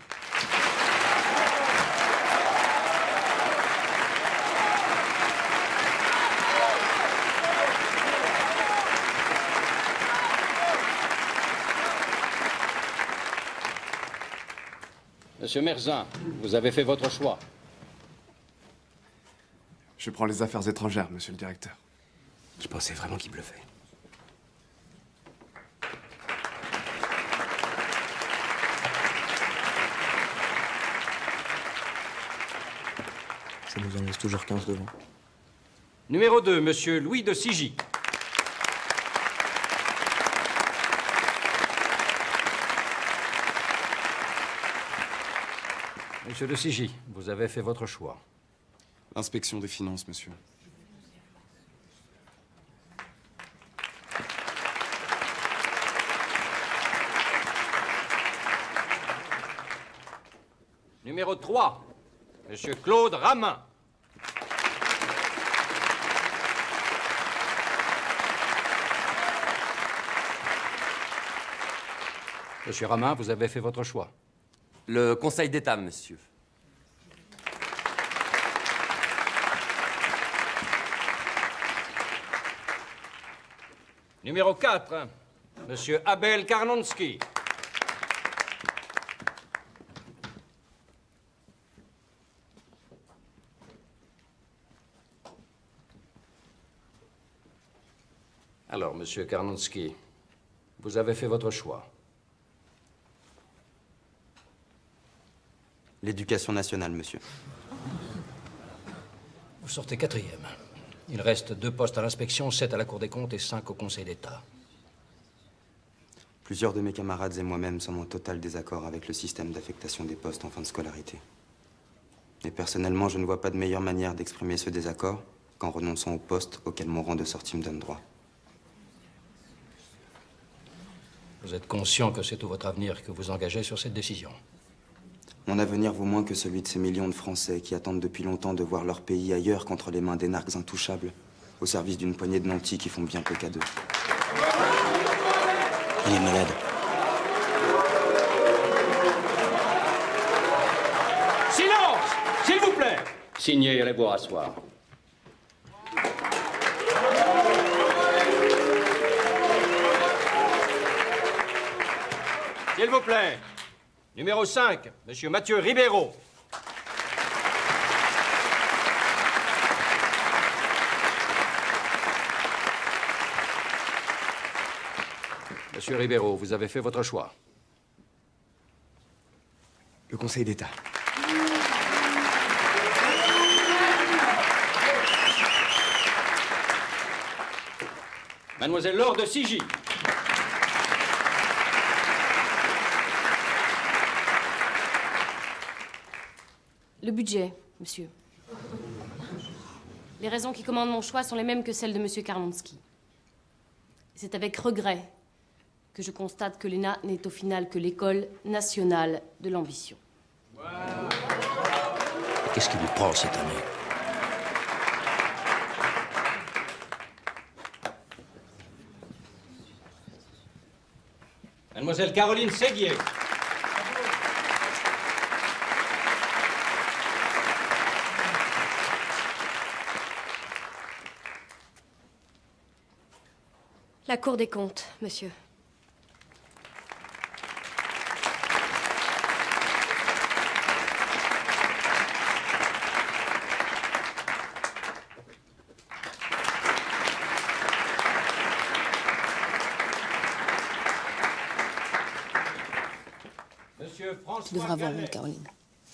Monsieur Merzin, vous avez fait votre choix. Je prends les affaires étrangères, monsieur le directeur. Je pensais vraiment qu'il bluffait. Ça nous en laisse toujours quinze devant. Numéro deux, Monsieur Louis de Sigy. Monsieur de Sigy, vous avez fait votre choix. L'inspection des finances, monsieur. Numéro trois, Monsieur Claude Ramin. Monsieur Ramin, vous avez fait votre choix. Le Conseil d'État, monsieur. Numéro quatre, Monsieur Abel Karnonsky. Alors, Monsieur Karnonsky, vous avez fait votre choix. L'éducation nationale, monsieur. Vous sortez quatrième. Il reste deux postes à l'inspection, sept à la Cour des comptes et cinq au Conseil d'État. Plusieurs de mes camarades et moi-même sommes en total désaccord avec le système d'affectation des postes en fin de scolarité. Et personnellement, je ne vois pas de meilleure manière d'exprimer ce désaccord qu'en renonçant au poste auquel mon rang de sortie me donne droit. Vous êtes conscient que c'est tout votre avenir que vous engagez sur cette décision? Mon avenir vaut moins que celui de ces millions de Français qui attendent depuis longtemps de voir leur pays ailleurs qu'entre les mains d'énarques intouchables, au service d'une poignée de nantis qui font bien peu qu'à deux. Il est malade. Silence! S'il vous plaît! Signez, allez vous rasseoir. S'il vous plaît. Numéro cinq, Monsieur Mathieu Ribeiro. Monsieur Ribeiro, vous avez fait votre choix. Le Conseil d'État. Mademoiselle Laure de Sigy. Le budget, monsieur. Les raisons qui commandent mon choix sont les mêmes que celles de monsieur Karmanski. C'est avec regret que je constate que l'E N A n'est au final que l'école nationale de l'ambition. Qu'est-ce qui vous prend cette année? Mademoiselle Caroline Séguier. La Cour des comptes, monsieur. Monsieur François Tu devras voir Gallet. honte, Caroline.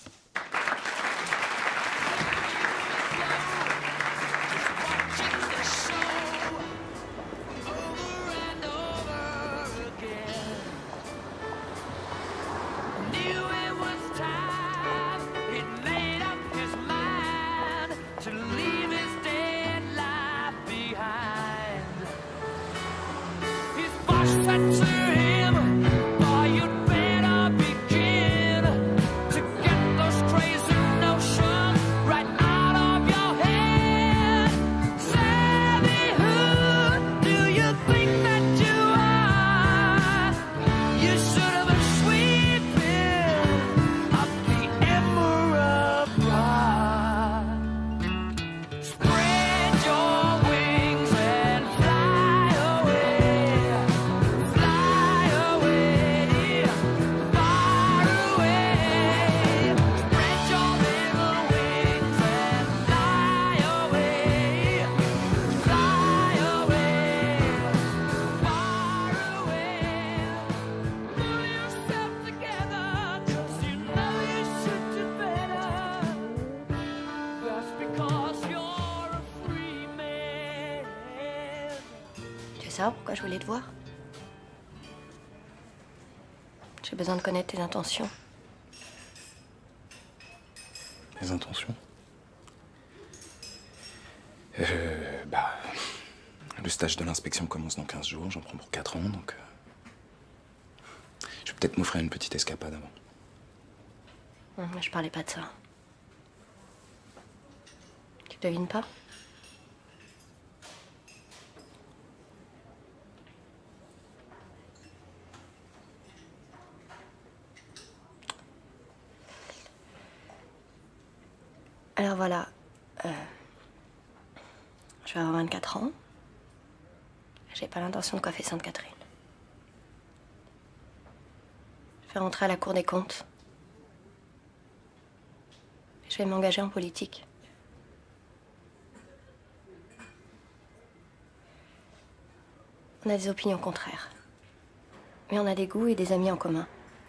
Pourquoi je voulais te voir? J'ai besoin de connaître tes intentions. Mes intentions? Euh, bah... Le stage de l'inspection commence dans quinze jours, j'en prends pour quatre ans, donc... Euh, je vais peut-être m'offrir une petite escapade avant. Hum, je parlais pas de ça. Tu devines pas? Alors voilà, euh, je vais avoir vingt-quatre ans. J'ai pas l'intention de coiffer Sainte-Catherine. Je vais rentrer à la Cour des comptes. Je vais m'engager en politique. On a des opinions contraires. Mais on a des goûts et des amis en commun.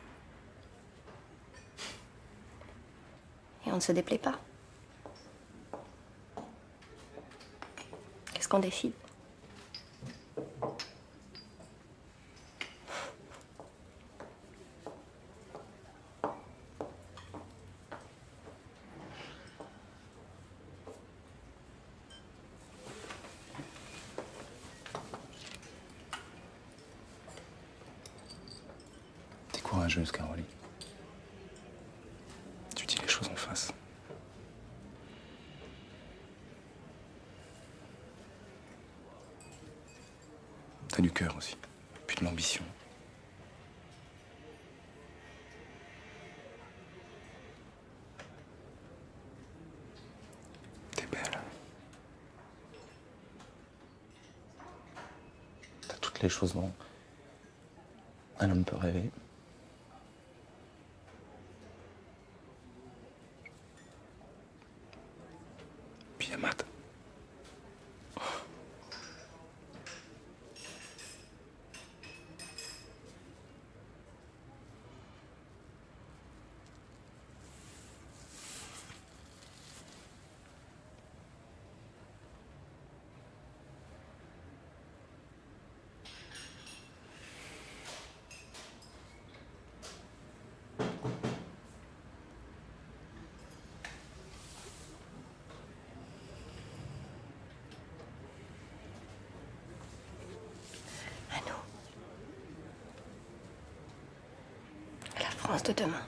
Et on ne se déplaît pas. Qu'est-ce qu'on décide? T'es courageuse, Caroline. montrer du cœur aussi. Puis de l'ambition. T'es belle. T'as toutes les choses dont un homme peut rêver. Puis il y a Matt. France de demain.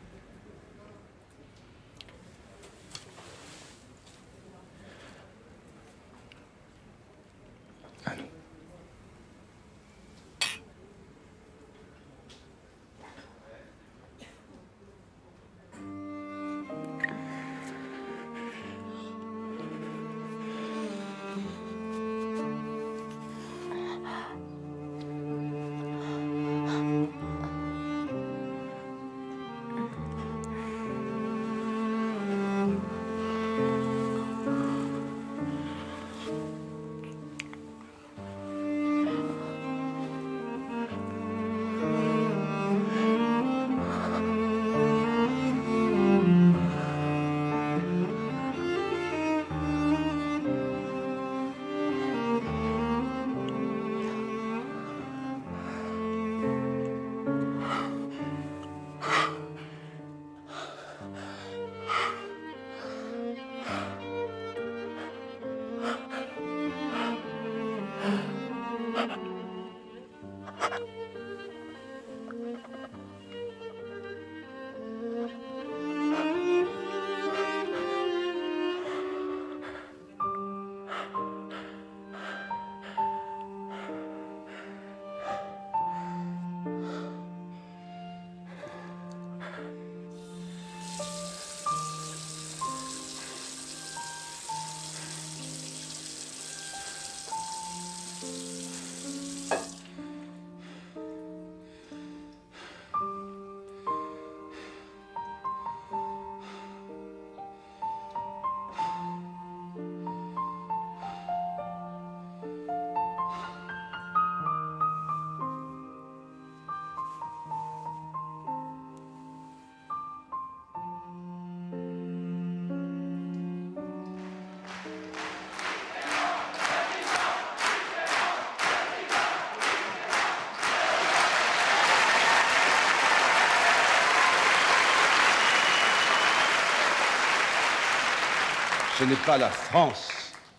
Ce n'est pas la France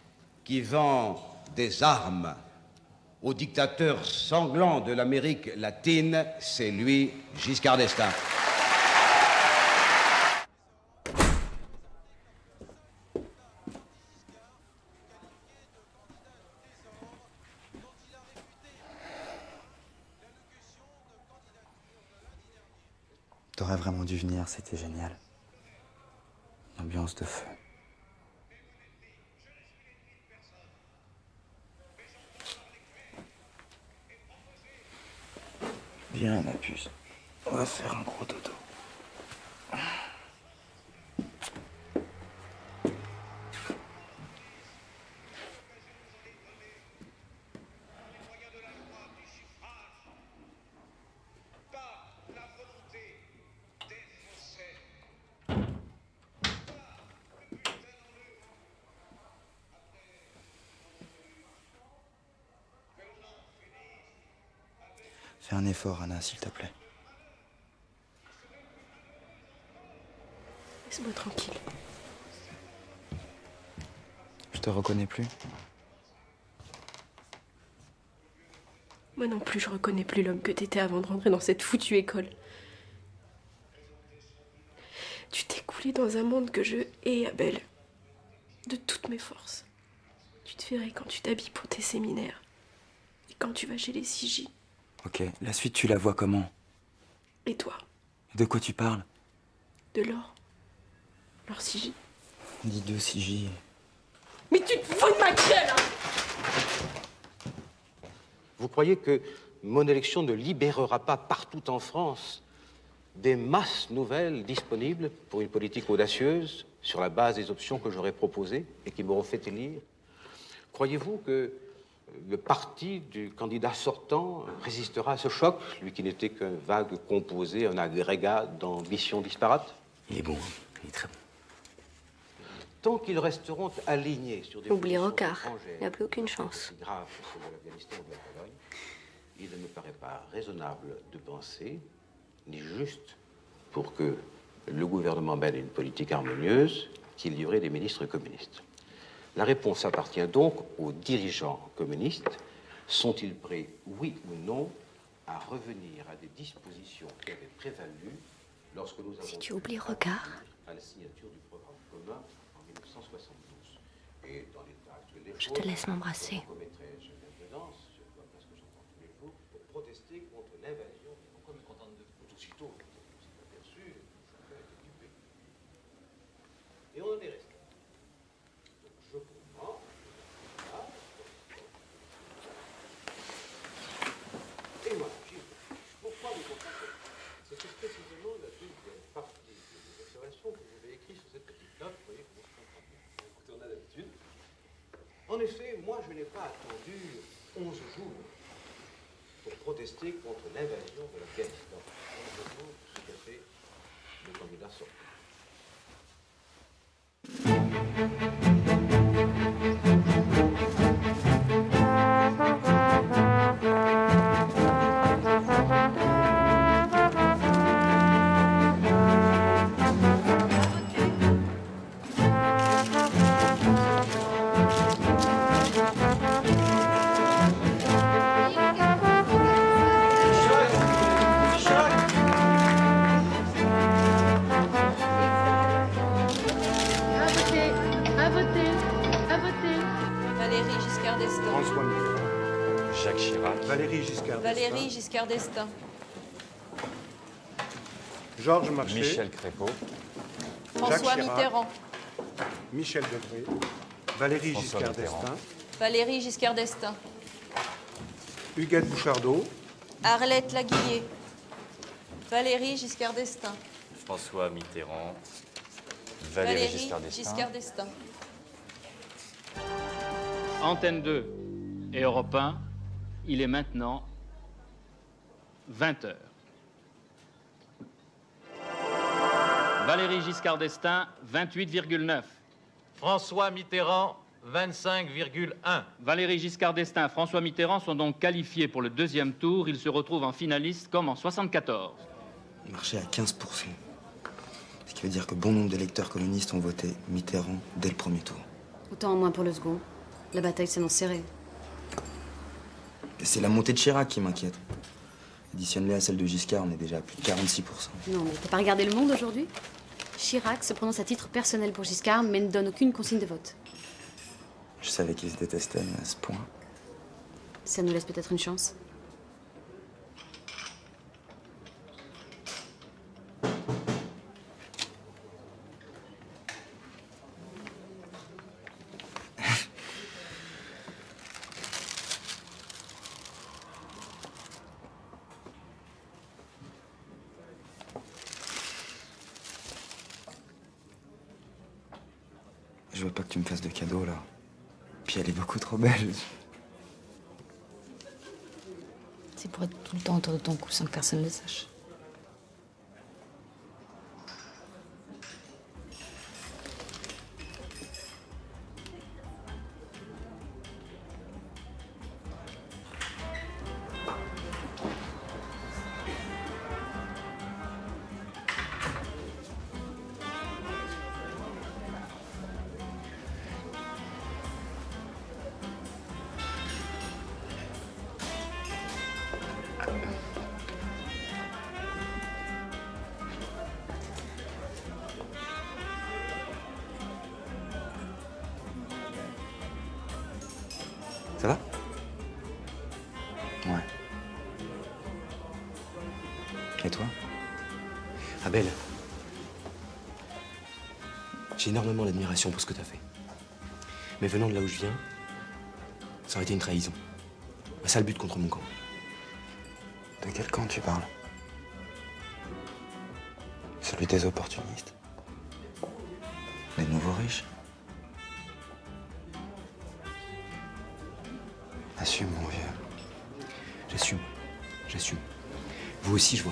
qui vend des armes au dictateur sanglant de l'Amérique latine, c'est lui, Giscard d'Estaing. T'aurais vraiment dû venir, c'était génial. Ambiance de feu. Viens, ma puce. On va faire un gros dodo. Fais un effort, Anna, s'il te plaît. Laisse-moi tranquille. Je te reconnais plus. Moi non plus, je reconnais plus l'homme que t'étais avant de rentrer dans cette foutue école. Tu t'es coulé dans un monde que je hais, Abel. De toutes mes forces. Tu te verrais quand tu t'habilles pour tes séminaires. Et quand tu vas chez les C J. Ok, la suite, tu la vois comment? Et toi? De quoi tu parles? De l'or. Leur C J. Dis deux C J. Mais tu te fous de ma gueule, hein! Vous croyez que mon élection ne libérera pas partout en France des masses nouvelles disponibles pour une politique audacieuse sur la base des options que j'aurais proposées et qui m'auront fait élire? Croyez-vous que le parti du candidat sortant résistera à ce choc, lui qui n'était qu'un vague composé, un agrégat d'ambitions disparates? Il est bon, il est très bon. Tant qu'ils resteront alignés sur des Oublie positions Rocard, étrangères, il n'a plus aucune chance. grave pour l'Afghanistan ou la Pologne, il ne me paraît pas raisonnable de penser, ni juste, pour que le gouvernement mène une politique harmonieuse, qu'il y aurait des ministres communistes. La réponse appartient donc aux dirigeants communistes. Sont-ils prêts, oui ou non, à revenir à des dispositions qui avaient prévalu lorsque nous avons... Si tu oublies Rocard, à la signature du programme commun en mille neuf cent soixante-douze. Et dans l'état actuel des je choses, te laisse m'embrasser. commettrais-je l'imprudence, je vois presque j'entends tous les jours, pour protester contre l'invasion. Pourquoi me contente de vous? Aussitôt, on s'est aperçu, ça a été occupé. Et on en est resté. Donc je comprends. Et moi, pourquoi me contenter? C'était précisément la deuxième partie des observations que j'avais écrites sur cette petite note. Vous voyez comment je comprends bien. Écoutez, on a l'habitude. En effet, moi, je n'ai pas attendu onze jours pour protester contre l'invasion de l'Afghanistan. onze jours, ce qu'a fait le candidat sortant. À voter, à voter, à voter. Valéry Giscard d'Estaing. François Mitterrand. Jacques Chirac. Valéry Giscard Valéry Giscard d'Estaing. Georges Marchais. Michel Crépeau. François Chirac. Mitterrand. Michel Debré. Valéry François Giscard Mitterrand. d'Estaing. Valéry Giscard d'Estaing. Huguette Bouchardot. Arlette Laguillet. Valéry Giscard d'Estaing. François Mitterrand. Valéry Valéry Giscard d'Estaing. Giscard d'Estaing. Antenne deux et Europe un, il est maintenant vingt heures. Valéry Giscard d'Estaing, vingt-huit virgule neuf. François Mitterrand, vingt-cinq virgule un. Valéry Giscard d'Estaing, François Mitterrand sont donc qualifiés pour le deuxième tour. Ils se retrouvent en finaliste comme en soixante-quatorze. Marché à quinze pour cent. Ce qui veut dire que bon nombre d'électeurs communistes ont voté Mitterrand dès le premier tour. Autant en moins pour le second. La bataille s'annonce serrée. Et c'est la montée de Chirac qui m'inquiète. Additionne-les à celle de Giscard, on est déjà à plus de quarante-six pour cent. Non, mais t'as pas regardé Le Monde aujourd'hui? Chirac se prononce à titre personnel pour Giscard, mais ne donne aucune consigne de vote. Je savais qu'ils se détestaient, mais à ce point. Ça nous laisse peut-être une chance. Je veux pas que tu me fasses de cadeaux, là. Puis elle est beaucoup trop belle. C'est pour être tout le temps autour de ton cou sans que personne ne le sache. Ça va? Et toi? Abel, j'ai énormément d'admiration pour ce que tu as fait. Mais venant de là où je viens, ça aurait été une trahison. Un sale but contre mon camp. De quel camp tu parles? Celui des opportunistes? Les nouveaux riches? Assume, mon vieux. J'assume. J'assume. Vous aussi, je vois.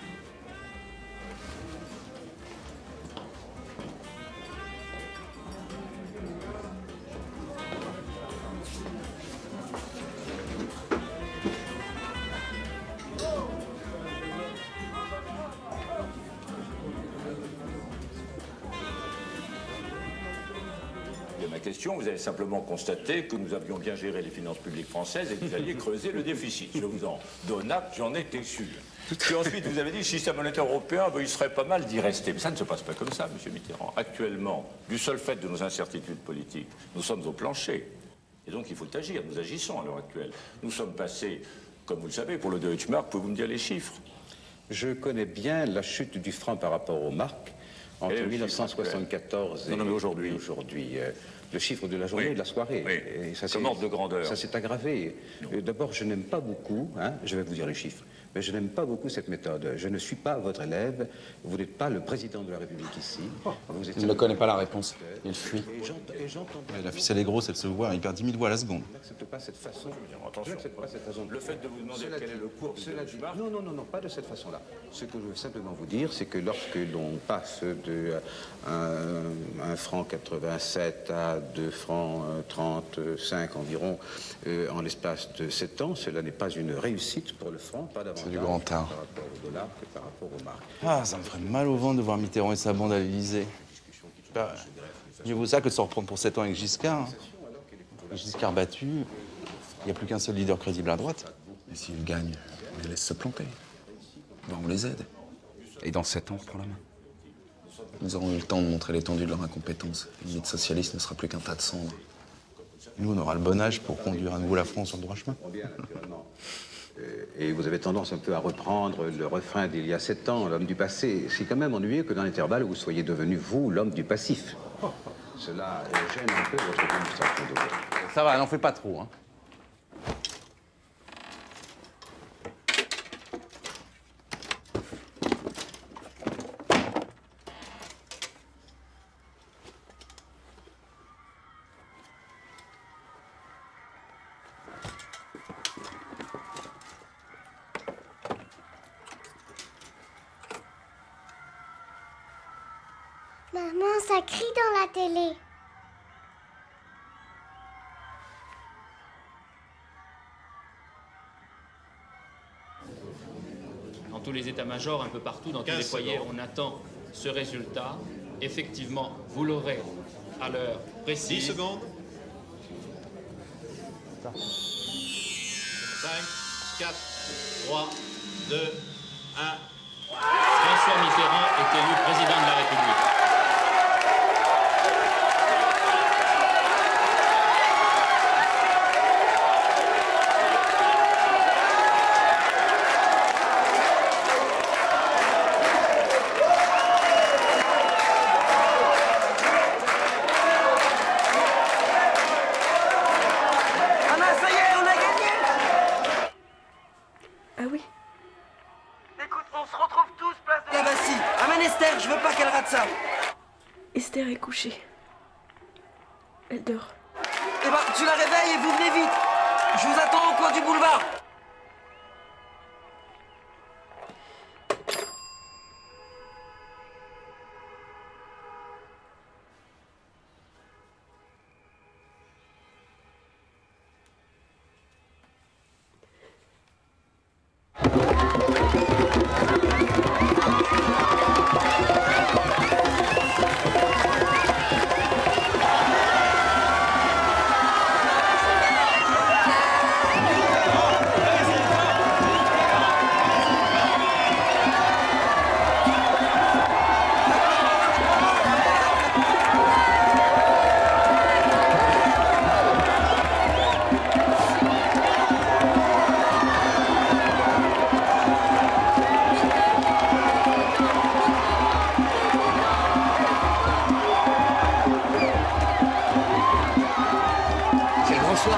Vous avez simplement constaté que nous avions bien géré les finances publiques françaises et que vous alliez creuser le déficit. Je vous en donne acte, j'en étais sûr. Puis ensuite, vous avez dit, le système monétaire européen, ben, il serait pas mal d'y rester. Mais ça ne se passe pas comme ça, monsieur Mitterrand. Actuellement, du seul fait de nos incertitudes politiques, nous sommes au plancher. Et donc, il faut agir. Nous agissons à l'heure actuelle. Nous sommes passés, comme vous le savez, pour le Deutschmark. Pouvez-vous me dire les chiffres? Je connais bien la chute du franc par rapport au mark entre Et mille neuf cent soixante-quatorze et, non, non, mais aujourd'hui. et aujourd'hui. Euh, le chiffre de la journée Oui. et de la soirée. Oui. Et ça, Comme ordre de grandeur. Ça s'est aggravé. Euh, D'abord, je n'aime pas beaucoup, hein, je vais vous dire les chiffres, mais je n'aime pas beaucoup cette méthode. Je ne suis pas votre élève, vous n'êtes pas le président de la République ici. Vous êtes Il ne connaît pas la réponse. Il fuit. Et j'entends- et j'entends Ouais, la ficelle est grosse, elle se voit, il perd dix mille voix à la seconde. Je n'accepte pas cette façon. Attention. Je n'accepte pas cette façon. Le fait de vous demander Cela quel dit- est le cours du cela dit- Deutschmark. Non, non, non, non, pas de cette façon-là. Ce que je veux simplement vous dire, c'est que lorsque l'on passe de euh, un, un franc quatre-vingt-sept à deux francs euh, trente-cinq environ euh, en l'espace de sept ans, cela n'est pas une réussite pour le franc, pas davantage du grand art. par rapport au dollar que par rapport au mark. Ah, ça me ferait mal au ventre de voir Mitterrand et sa bande à l'Élysée. Bah, mieux vaut ça que de se reprendre pour sept ans avec Giscard. hein. Et Giscard battu, il n'y a plus qu'un seul leader crédible à droite. Et s'il gagne, on les laisse se planter. Ben, on les aide. Et dans sept ans, on prend la main. Nous aurons eu le temps de montrer l'étendue de leur incompétence. Le mythe socialiste ne sera plus qu'un tas de cendres. Nous, on aura le bon âge pour conduire à nouveau la France sur le droit chemin. Bien, naturellement. Euh, Et vous avez tendance un peu à reprendre le refrain d'il y a sept ans, l'homme du passé. C'est quand même ennuyeux que dans l'intervalle, vous soyez devenu, vous, l'homme du passif. Cela euh, gêne un peu votre démonstration de Ça va, n'en fais pas trop. Hein. Maman, ça crie dans la télé. Dans tous les états-majors, un peu partout, dans tous les foyers, on attend ce résultat. Effectivement, vous l'aurez à l'heure précise. dix secondes. cinq, quatre, trois, deux, un. François Mitterrand est élu président de la République. Anna, ça y est, on a gagné! Ah oui. Écoute, on se retrouve tous place de la Bastille. Amène Esther, je veux pas qu'elle rate ça. Esther est couchée. Elle dort. Eh ben, tu la réveilles et vous venez vite. Je vous attends au coin du boulevard.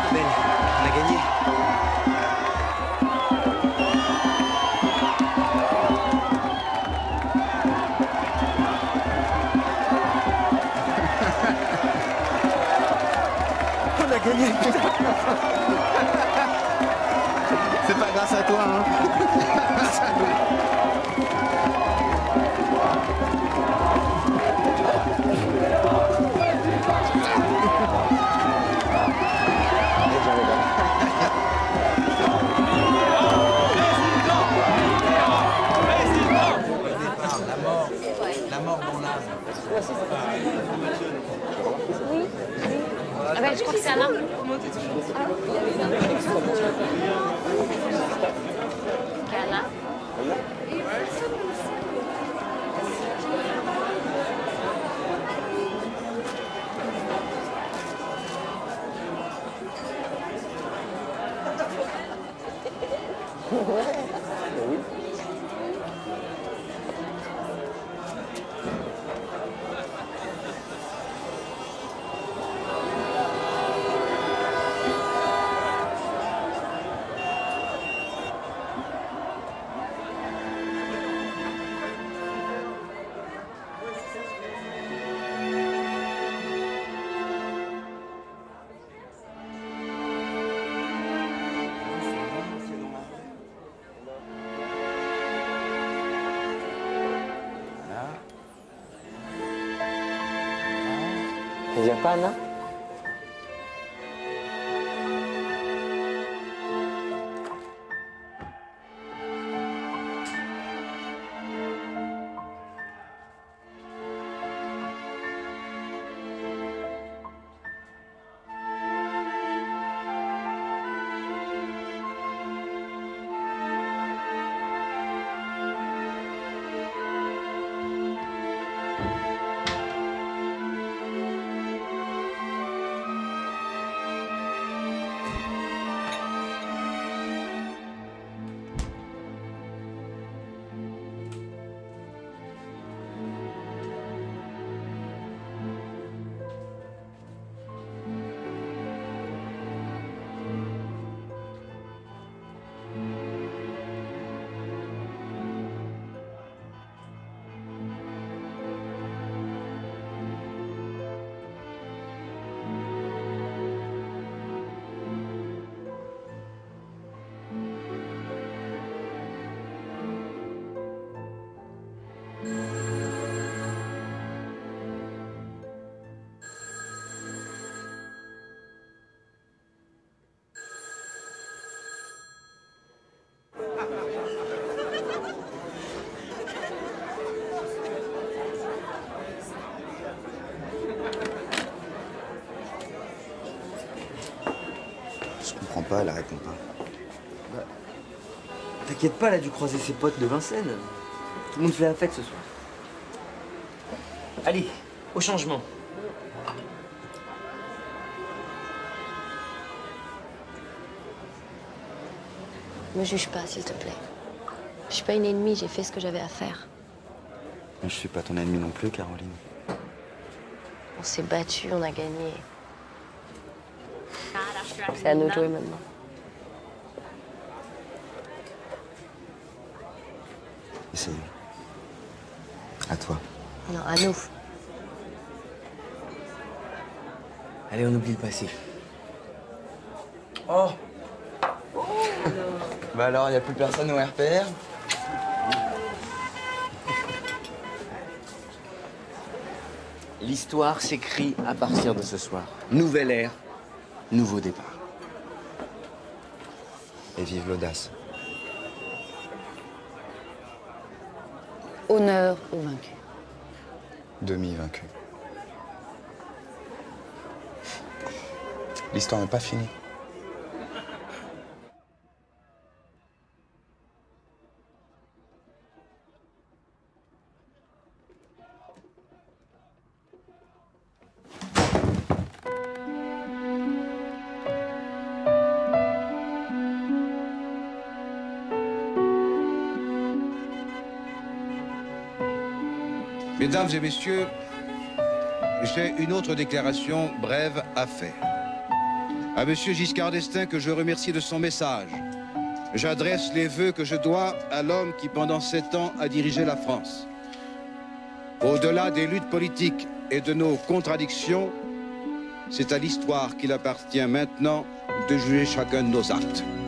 Belle, on a gagné. On a gagné, putain. C'est pas grâce à toi, hein. La mort dans l'âme. Oui. Ah ben, je crois que c'est Alain. Alain. Il vient pas, Anna? Pas, elle répond pas. Bah, t'inquiète pas, elle a dû croiser ses potes de Vincennes. Tout le monde fait la fête ce soir. Allez, au changement. Me juge pas, s'il te plaît. Je suis pas une ennemie, j'ai fait ce que j'avais à faire. Mais je suis pas ton ennemi non plus, Caroline. On s'est battu, on a gagné. C'est à nous de jouer maintenant. Essayez. À toi. Non, à nous. Allez, on oublie le passé. Oh, Bah alors, y a plus personne au R P R? l'histoire s'écrit à partir de ce soir. Nouvelle ère, nouveau départ. Et vive l'audace. Honneur aux vaincus. Demi-vaincu. L'histoire n'est pas finie. Mesdames et messieurs, j'ai une autre déclaration brève à faire. À Monsieur Giscard d'Estaing que je remercie de son message, j'adresse les vœux que je dois à l'homme qui pendant sept ans a dirigé la France. Au-delà des luttes politiques et de nos contradictions, c'est à l'histoire qu'il appartient maintenant de juger chacun de nos actes.